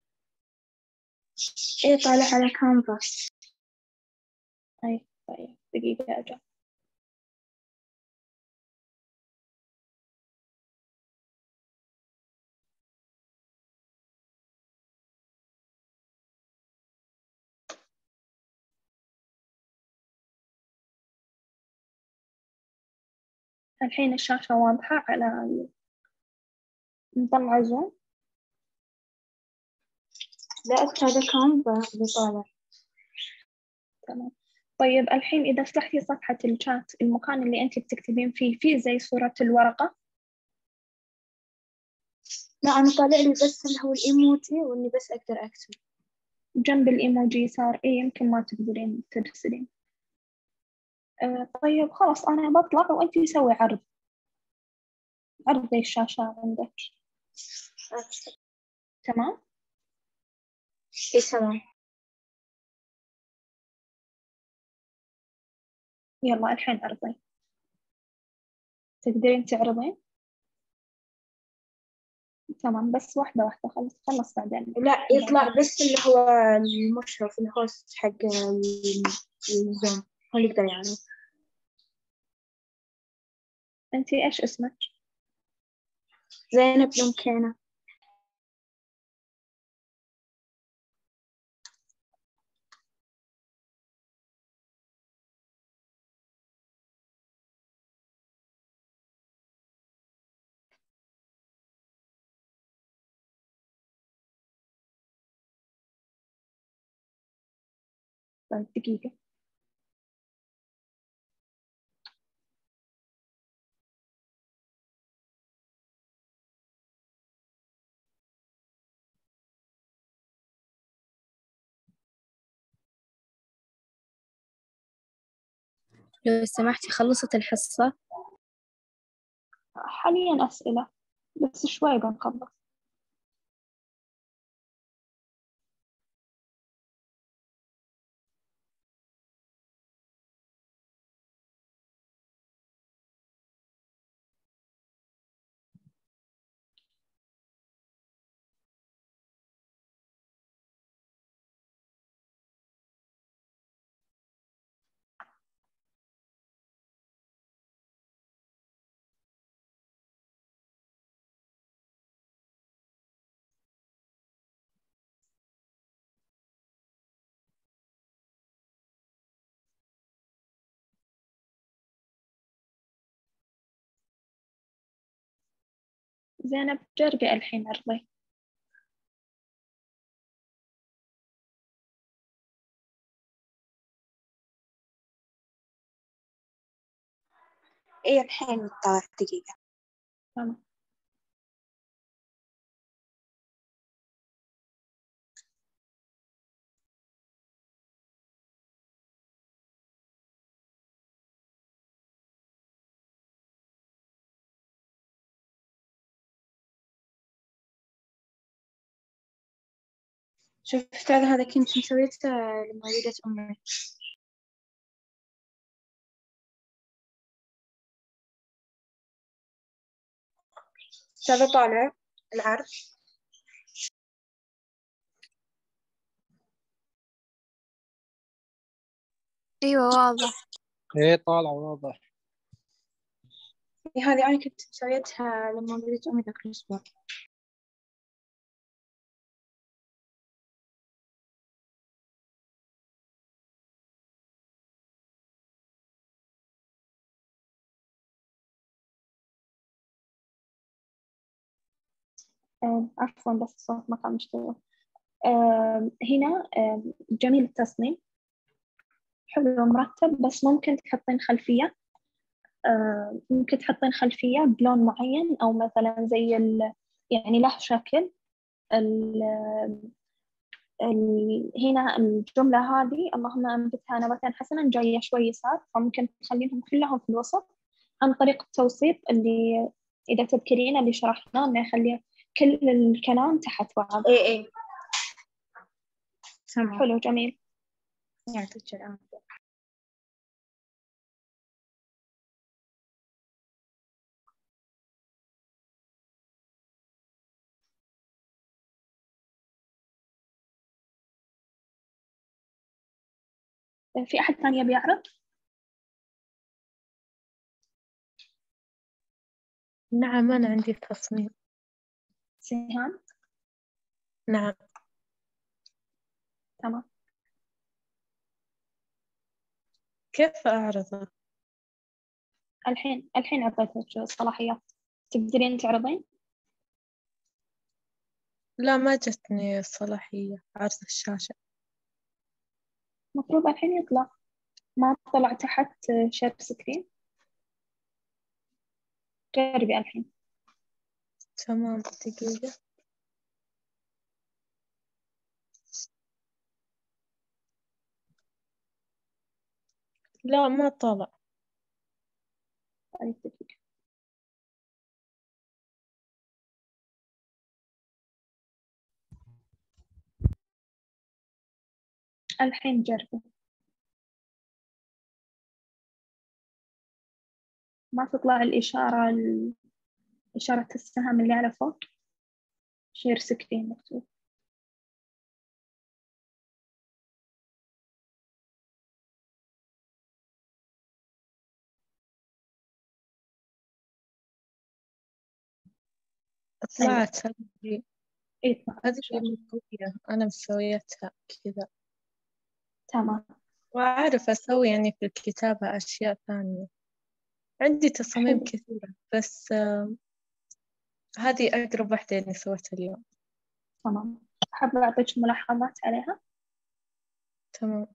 S3: ايه طالع على كانفاس.
S2: أي طيب دقيقة أجل. الحين الشاشة واضحة على ال- نطلع زوم.
S3: لا هذا كانفاس اللي طالع.
S2: تمام. طيب الحين إذا فتحتي صفحة الشات المكان اللي أنت بتكتبين فيه فيه زي صورة الورقة.
S3: لا أنا طالع لي بس اللي هو الإيموتي وإني بس أقدر أكتب.
S2: جنب الإيموجي صار إيه يمكن ما تقدرين ترسلين. آه طيب خلاص أنا بطلع وأنتي سوي عرض عرضي الشاشة عندك. تمام.
S3: إيه تمام.
S2: يلا الحين عرضي. تقدرين تعرضين. تمام، بس واحدة واحدة، خلص خلص بعدين.
S3: لا، يطلع بس اللي هو المشرف الهوست حق ال- الزوم هو اللي يقدر يعني.
S2: أنتي إيش اسمك؟
S3: زينب ممكنة.
S2: طيب دقيقة.
S7: لو سمحتي خلصت الحصة؟
S2: حاليا أسئلة، بس شوي بنخلص. زينب جربي الحين أرضي.
S3: إيه الحين طلع دقيقة.
S2: تمام.
S3: شفت هذا هذا كنت مسويته لما ولدت أمي. هذا طالع العرض.
S7: أيوة واضح.
S6: ايه طالع واضح.
S3: إيه هذه أنا كنت مسويتها لما ولدت أمي ذاك الأسبوع.
S2: آه، عفوا بس الصوت ما كان مشتغل. آه، هنا آه، جميل التصميم، حلو مرتب، بس ممكن تحطين خلفية. آه، ممكن تحطين خلفية بلون معين، أو مثلا زي ال... يعني له شكل ال... ال... هنا الجملة هذه اللهم أنبتها نباتا حسنا جاية شوي يسار، فممكن تخلينهم كلهم في الوسط عن طريق التوسيط اللي إذا تذكرين اللي شرحناه إنه يخلي كل الكلام تحت بعض.
S3: إيه إيه تمام.
S2: حلو جميل.
S3: يعطيك العافية.
S2: في أحد ثاني بيعرض؟
S9: نعم أنا عندي تصميم.
S2: سهام.
S9: نعم.
S2: تمام.
S9: كيف أعرضه؟
S2: الحين الحين أعطيتك الصلاحيات، تقدرين تعرضين؟
S9: لا ما جتني الصلاحية عرض الشاشة.
S2: المفروض الحين يطلع، ما طلع تحت شير سكرين. جربي الحين.
S9: تمام دقيقة. لا ما طلع.
S2: طيب دقيقة. الحين جربي. ما تطلع الإشارة ال- إشارة السهم اللي على فوق. شير سكرين مكتوب.
S9: طلعت هذه
S2: إيه
S9: هذه مسوية أنا مسويتها كذا.
S2: تمام.
S9: وأعرف أسوي يعني في الكتابة أشياء ثانية، عندي تصاميم
S2: حلو.
S9: كثيرة، بس آه هذه أقرب واحدة اللي سويتها اليوم.
S2: تمام. حابة أعطيك ملاحظات عليها.
S9: تمام.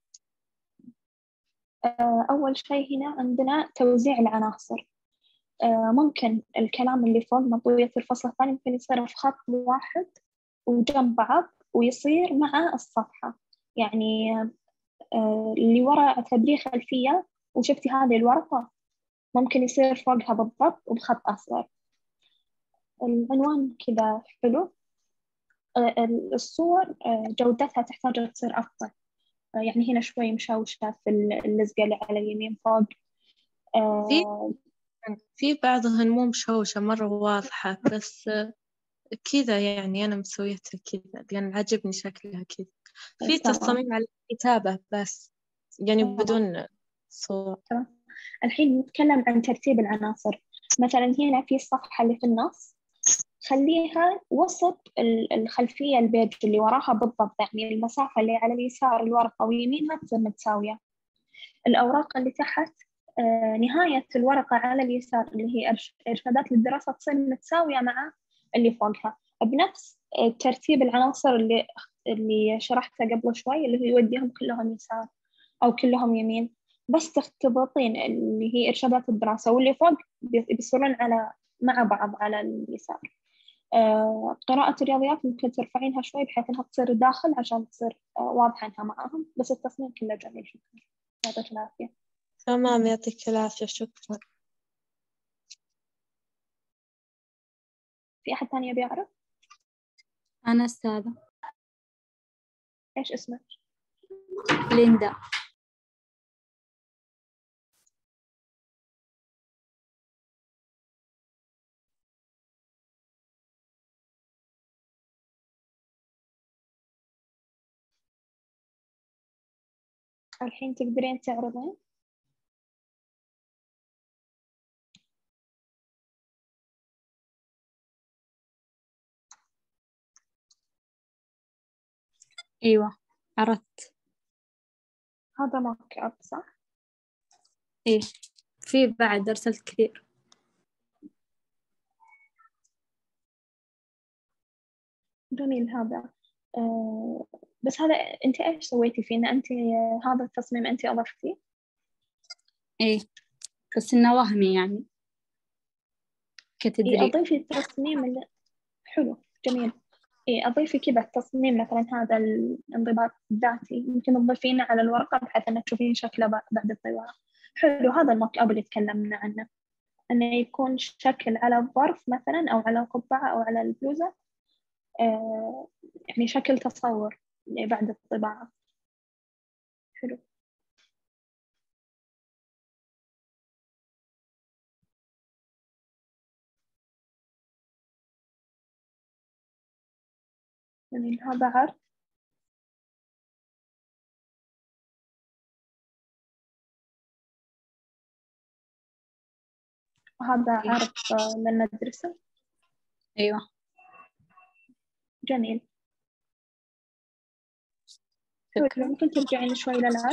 S2: آه، أول شيء هنا عندنا توزيع العناصر. آه، ممكن الكلام اللي فوق مطوية الفصل الثاني ممكن يصير في خط واحد وجنب بعض ويصير مع الصفحة. يعني آه، اللي وراء تبرير خلفية وشفتي هذه الورقة ممكن يصير فوقها بالضبط وبخط أصغر. العنوان كذا حلو. آه، الصور آه، جودتها تحتاج تصير أفضل. آه، يعني هنا شوي مشوشة في اللزقة اللي على اليمين فوق.
S9: في
S2: آه،
S9: في بعضهن مو مشوشة مرة واضحة، بس آه، كذا يعني أنا مسويتها كذا لأن عجبني شكلها كذا. في
S2: تمام.
S9: تصاميم على الكتابة بس يعني
S2: تمام.
S9: بدون صور.
S2: تمام. الحين نتكلم عن ترتيب العناصر. مثلا هنا في الصفحة اللي في النص خليها وسط ال- الخلفية البيج اللي وراها بالضبط، يعني المسافة اللي على اليسار الورقة ويمينها تصير متساوية. الأوراق اللي تحت آه، نهاية الورقة على اليسار اللي هي إرش- إرشادات للدراسة تصير متساوية مع اللي فوقها بنفس آه، ترتيب العناصر اللي اللي شرحتها قبل شوي، اللي هو يوديهم كلهم يسار أو كلهم يمين، بس تختبطين اللي هي إرشادات الدراسة واللي فوق بي- بيصيرون على مع بعض على اليسار. آه، قراءة الرياضيات ممكن ترفعينها شوي بحيث إنها تصير داخل عشان تصير آه، واضحة إنها معاهم، بس التصميم كله جميل. شكرا. يعطيك العافية.
S9: تمام، يعطيك العافية، شكرا.
S2: في أحد ثاني يبي يعرف؟
S5: أنا أستاذة
S2: إيش اسمك؟
S5: ليندا.
S2: الحين تقدرين تعرضين؟
S5: أيوة عرفت.
S2: هذا موك أب صح؟
S5: إيه في بعد أرسلت كثير.
S2: جميل هذا. آه بس هذا أنت إيش سويتي فيه؟ إن أنت آه، هذا التصميم أنت أضفتيه؟
S5: إيه بس إنه وهمي يعني
S2: إيه
S5: كتدريب.
S2: أضيفي التصميم اللي... حلو جميل. إيه أضيفي كذا التصميم مثلا هذا الانضباط الذاتي يمكن تضيفينه على الورقة بحيث إنك تشوفين شكله ب- بعد الطباعة. حلو. هذا الموك أب اللي تكلمنا عنه، إنه يكون شكل على الظرف مثلا أو على القبعة أو على البلوزة. آه يعني شكل تصور بعد الطباعة. حلو. جميل هذا عرض. وهذا
S5: إيه.
S2: عرض آه، للمدرسة.
S5: أيوة
S2: جميل. حلو.
S5: شكرا.
S2: ممكن ترجعين شوي للعرض.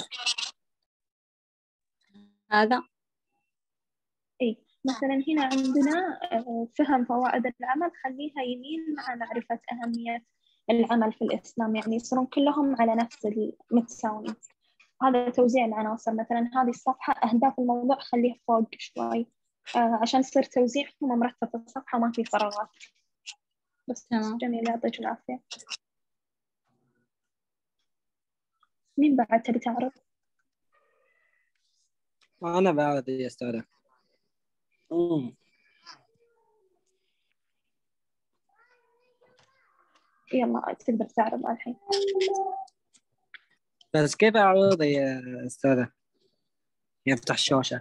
S5: هذا
S2: إيه مثلا هنا عندنا آه، فهم فوائد العمل، خليها يميل مع معرفة أهمية العمل في الإسلام، يعني يصيرون كلهم على نفس المتساويين. هذا توزيع العناصر. مثلا هذه الصفحة أهداف الموضوع خليها فوق شوي آه، عشان يصير توزيعهم مرتب في الصفحة وما في فراغات. بس
S5: تمام.
S2: جميل يعطيك العافية. مين بعد تبي تعرف؟
S10: أنا بعد يا أستاذة. أمم.
S2: يلا تقدر تعرض الحين.
S10: بس كيف أعرض يا أستاذة؟ يفتح الشاشة.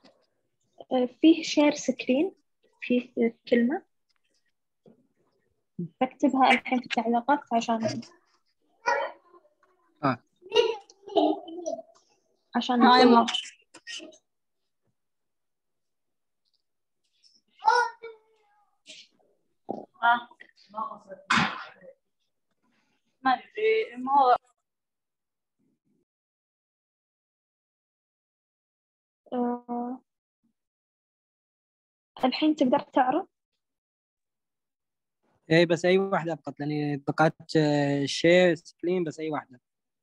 S2: آه، فيه شير سكرين، فيه كلمة بكتبها الحين في التعليقات عشان
S10: آه.
S2: عشان
S5: هاي
S2: نصور.
S5: ما آه. ما أدري ما هو
S2: آه. الحين تقدر تعرض.
S10: اي بس اي واحده فقط، لاني بقعت شير سكرين بس اي واحده.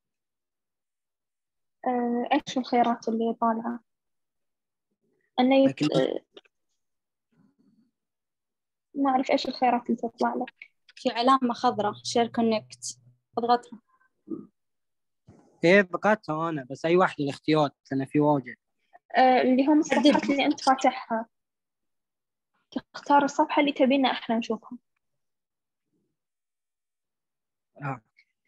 S2: آه. إيش الخيارات اللي طالعة؟ أنه يت...
S10: لكن
S2: آه. ما أعرف إيش الخيارات اللي تطلع لك.
S5: في علامة خضراء شير كونكت، اضغطها.
S10: ايه بقعتها انا بس اي واحده الاختيارات لان في واجد.
S2: آه. اللي هم الصفحات
S5: حدد.
S2: اللي أنت فاتحها، تختار الصفحة اللي تبينا إحنا نشوفها.
S10: آه.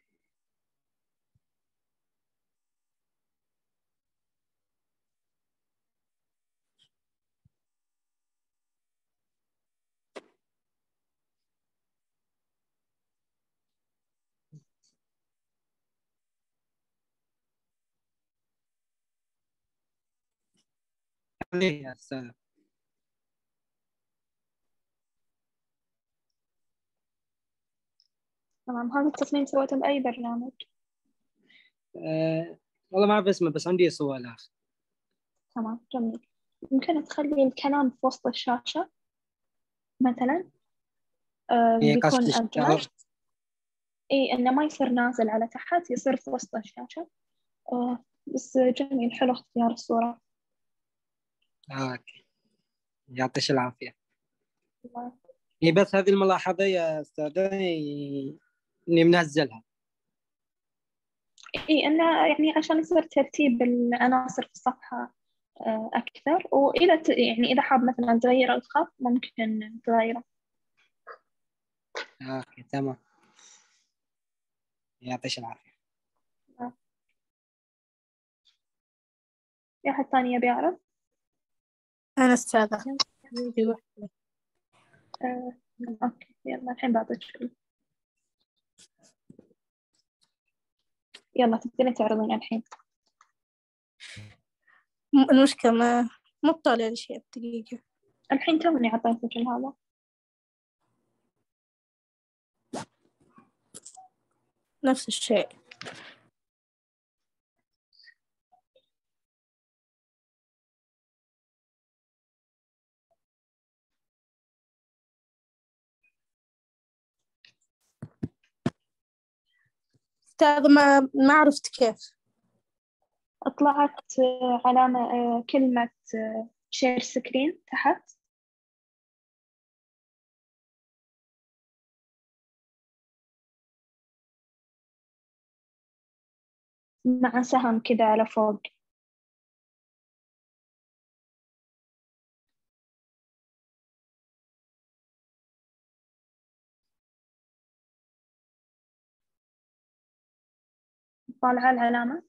S10: ليه يا استاذ؟
S2: تمام. هذا التصميم سويته بأي برنامج؟
S10: أه والله ما اعرف اسمه بس عندي سؤال اخر.
S2: تمام جميل. ممكن تخلي الكلام في وسط الشاشة مثلا، آه
S10: هي
S2: بيكون
S10: قصد
S2: أجمل.
S10: الشغل.
S2: إيه إنه ما يصير نازل على تحت، يصير في وسط الشاشة. آه بس جميل، حلو اختيار الصورة.
S10: آه. اوكي يعطيش العافيه.
S2: الله.
S10: هي بس هذه الملاحظه يا استاذ اني منزلها.
S2: إيه إنه يعني عشان يصير ترتيب العناصر في الصفحة آه أكثر. وإذا ت... يعني إذا حاب مثلا تغير الخط ممكن تغيره.
S10: اوكي تمام يعطيش العافيه.
S2: آه. في أحد ثاني يبي يعرف؟
S4: أنا أستاذة عندي واحدة.
S2: آه. أوكي يلا الحين بعطيك شغل. يلا تقدرين تعرضين الحين.
S4: م- المشكلة ما مو طالع لي شيء دقيقة.
S2: الحين توني عطيتك هذا.
S4: نفس الشيء. أستاذة ما ما عرفت كيف.
S2: طلعت آه، علامة آه، كلمة شير سكرين تحت. مع سهم كذا على فوق. طالعة العلامة.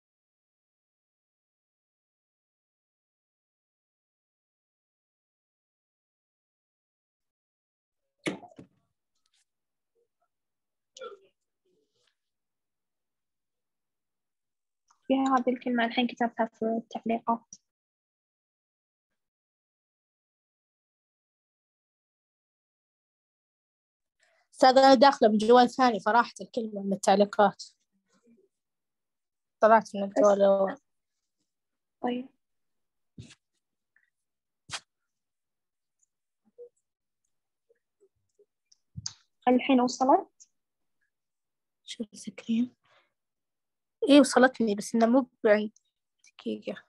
S2: فيها هذه الكلمة الحين كتبتها في التعليقات.
S4: أستاذة أنا داخلة بجوال ثاني فراحت الكلمة من التعليقات، طلعت من الجوال الأول.
S2: طيب الحين وصلت.
S4: شو سكرين؟ إيه وصلتني بس إنه مو بعند. دقيقة.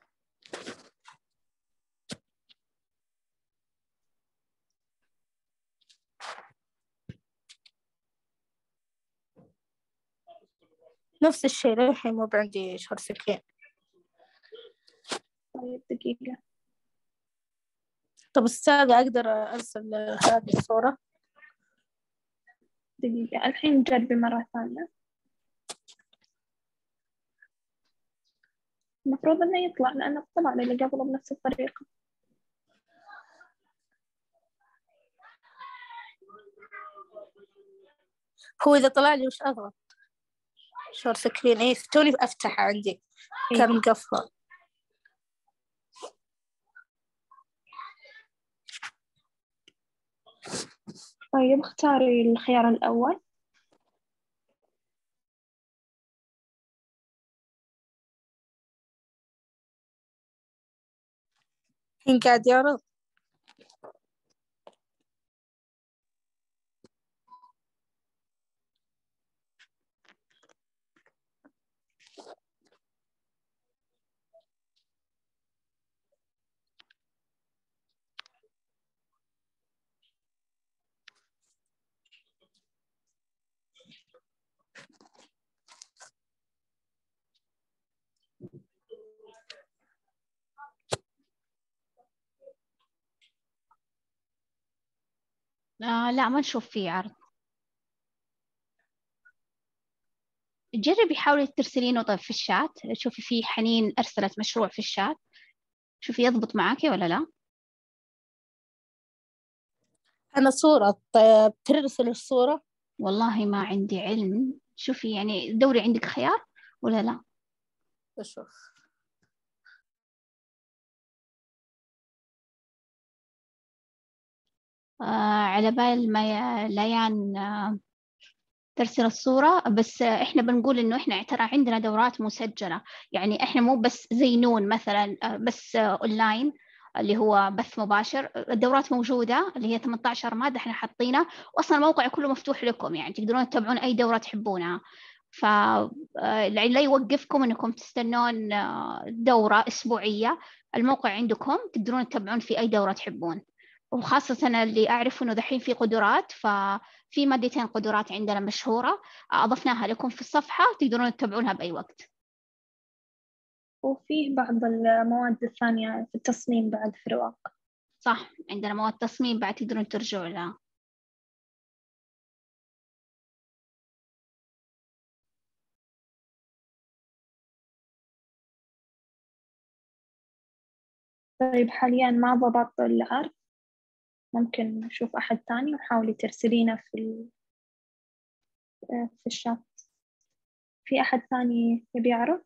S4: نفس الشيء للحين مو بعندي شهر سكرين.
S2: طيب دقيقة.
S4: طب أستاذة أقدر أرسل هذه الصورة؟
S2: دقيقة الحين جربي مرة ثانية. المفروض إنه يطلع لأنه طلع لي اللي قبله بنفس الطريقة.
S4: هو إذا طلع لي وش أضغط؟ شور سكرين. إيه توني أفتح عندي كان مقفل.
S2: طيب اختاري الخيار الأول.
S4: الحين قاعد يعرض.
S1: آه لا ما نشوف فيه عرض. جربي حاولي ترسلينه طيب في الشات، شوفي في حنين أرسلت مشروع في الشات، شوفي يضبط معاكي ولا لا.
S4: أنا صورة. طيب ترسل الصورة؟
S1: والله ما عندي علم، شوفي يعني دوري عندك خيار ولا لا.
S4: أشوف.
S1: آه على بال ما ي- ليان آه ترسل الصورة، بس آه إحنا بنقول إنه إحنا ترى عندنا دورات مسجلة، يعني إحنا مو بس زي نون مثلا آه بس آه أونلاين اللي هو بث مباشر. الدورات موجودة اللي هي ثمانية عشر مادة إحنا حاطينها، وأصلا الموقع كله مفتوح لكم، يعني تقدرون تتابعون أي دورة تحبونها. ف لا يوقفكم إنكم تستنون دورة أسبوعية، الموقع عندكم تقدرون تتابعون في أي دورة تحبون. وخاصة اللي أعرف إنه دحين في قدرات، ففي مادتين قدرات عندنا مشهورة أضفناها لكم في الصفحة، تقدرون تتابعونها بأي وقت.
S2: وفيه بعض المواد الثانية في التصميم بعد في رواق.
S1: صح، عندنا مواد تصميم بعد تقدرون ترجعوا لها.
S2: طيب حاليا ما ضبط العرض، ممكن نشوف أحد تاني وحاولي ترسلينه في ال... في الشات. في أحد ثاني يبي يعرف؟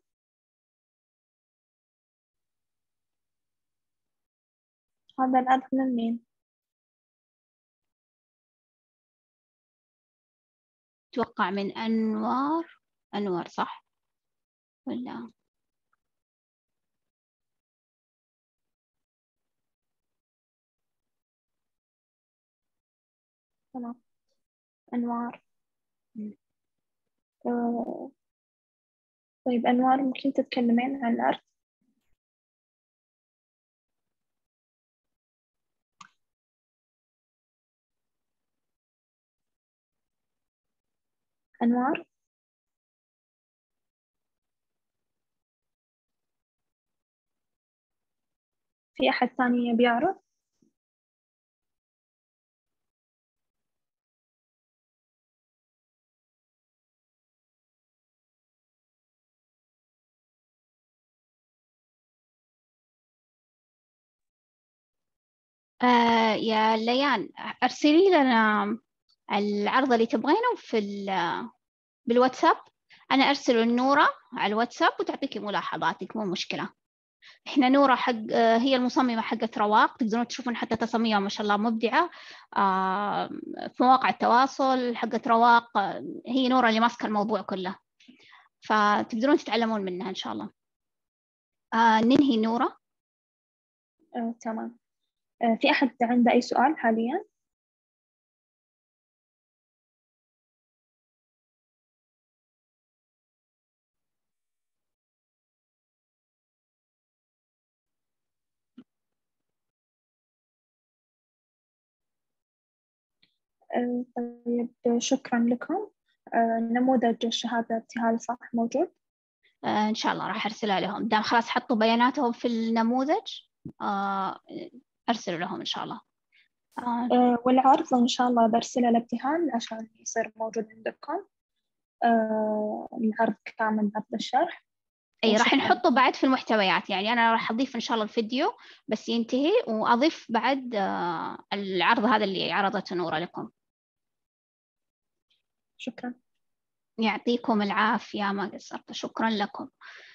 S2: هذا العرض من مين؟
S1: أتوقع من أنوار. أنوار صح ولا؟
S2: تمام أنوار. آه، طيب أنوار ممكن تتكلمين عن العرض؟ أنوار. في أحد ثاني يبي يعرف؟
S1: آه يا ليان أرسلي لنا العرض اللي تبغينه في بالواتساب، أنا أرسله لنورة على الواتساب وتعطيكي ملاحظاتك، مو مشكلة. إحنا نورة حق هي المصممة حقت رواق، تقدرون تشوفون حتى تصاميمها ما شاء الله مبدعة آه في مواقع التواصل حقت رواق. هي نورة اللي ماسكة الموضوع كله، فتقدرون تتعلمون منها إن شاء الله. آه ننهي نورة.
S2: آه، تمام. آه، في أحد عنده أي سؤال حاليا؟ آه، طيب شكرا لكم. آه، نموذج الشهادة ابتهال صح موجود؟
S1: آه إن شاء الله راح أرسلها لهم، دام خلاص حطوا بياناتهم في النموذج آه أرسل لهم إن شاء الله. آه.
S2: آه، والعرض إن شاء الله برسله لابتهال عشان يصير موجود عندكم. آه، العرض كامل عرض الشرح.
S1: أي راح
S2: وشكراً.
S1: نحطه بعد في المحتويات، يعني أنا راح أضيف إن شاء الله الفيديو بس ينتهي وأضيف بعد آه العرض هذا اللي عرضته نورة لكم.
S2: شكرا.
S1: يعطيكم العافية، ما قصرت، شكرا لكم.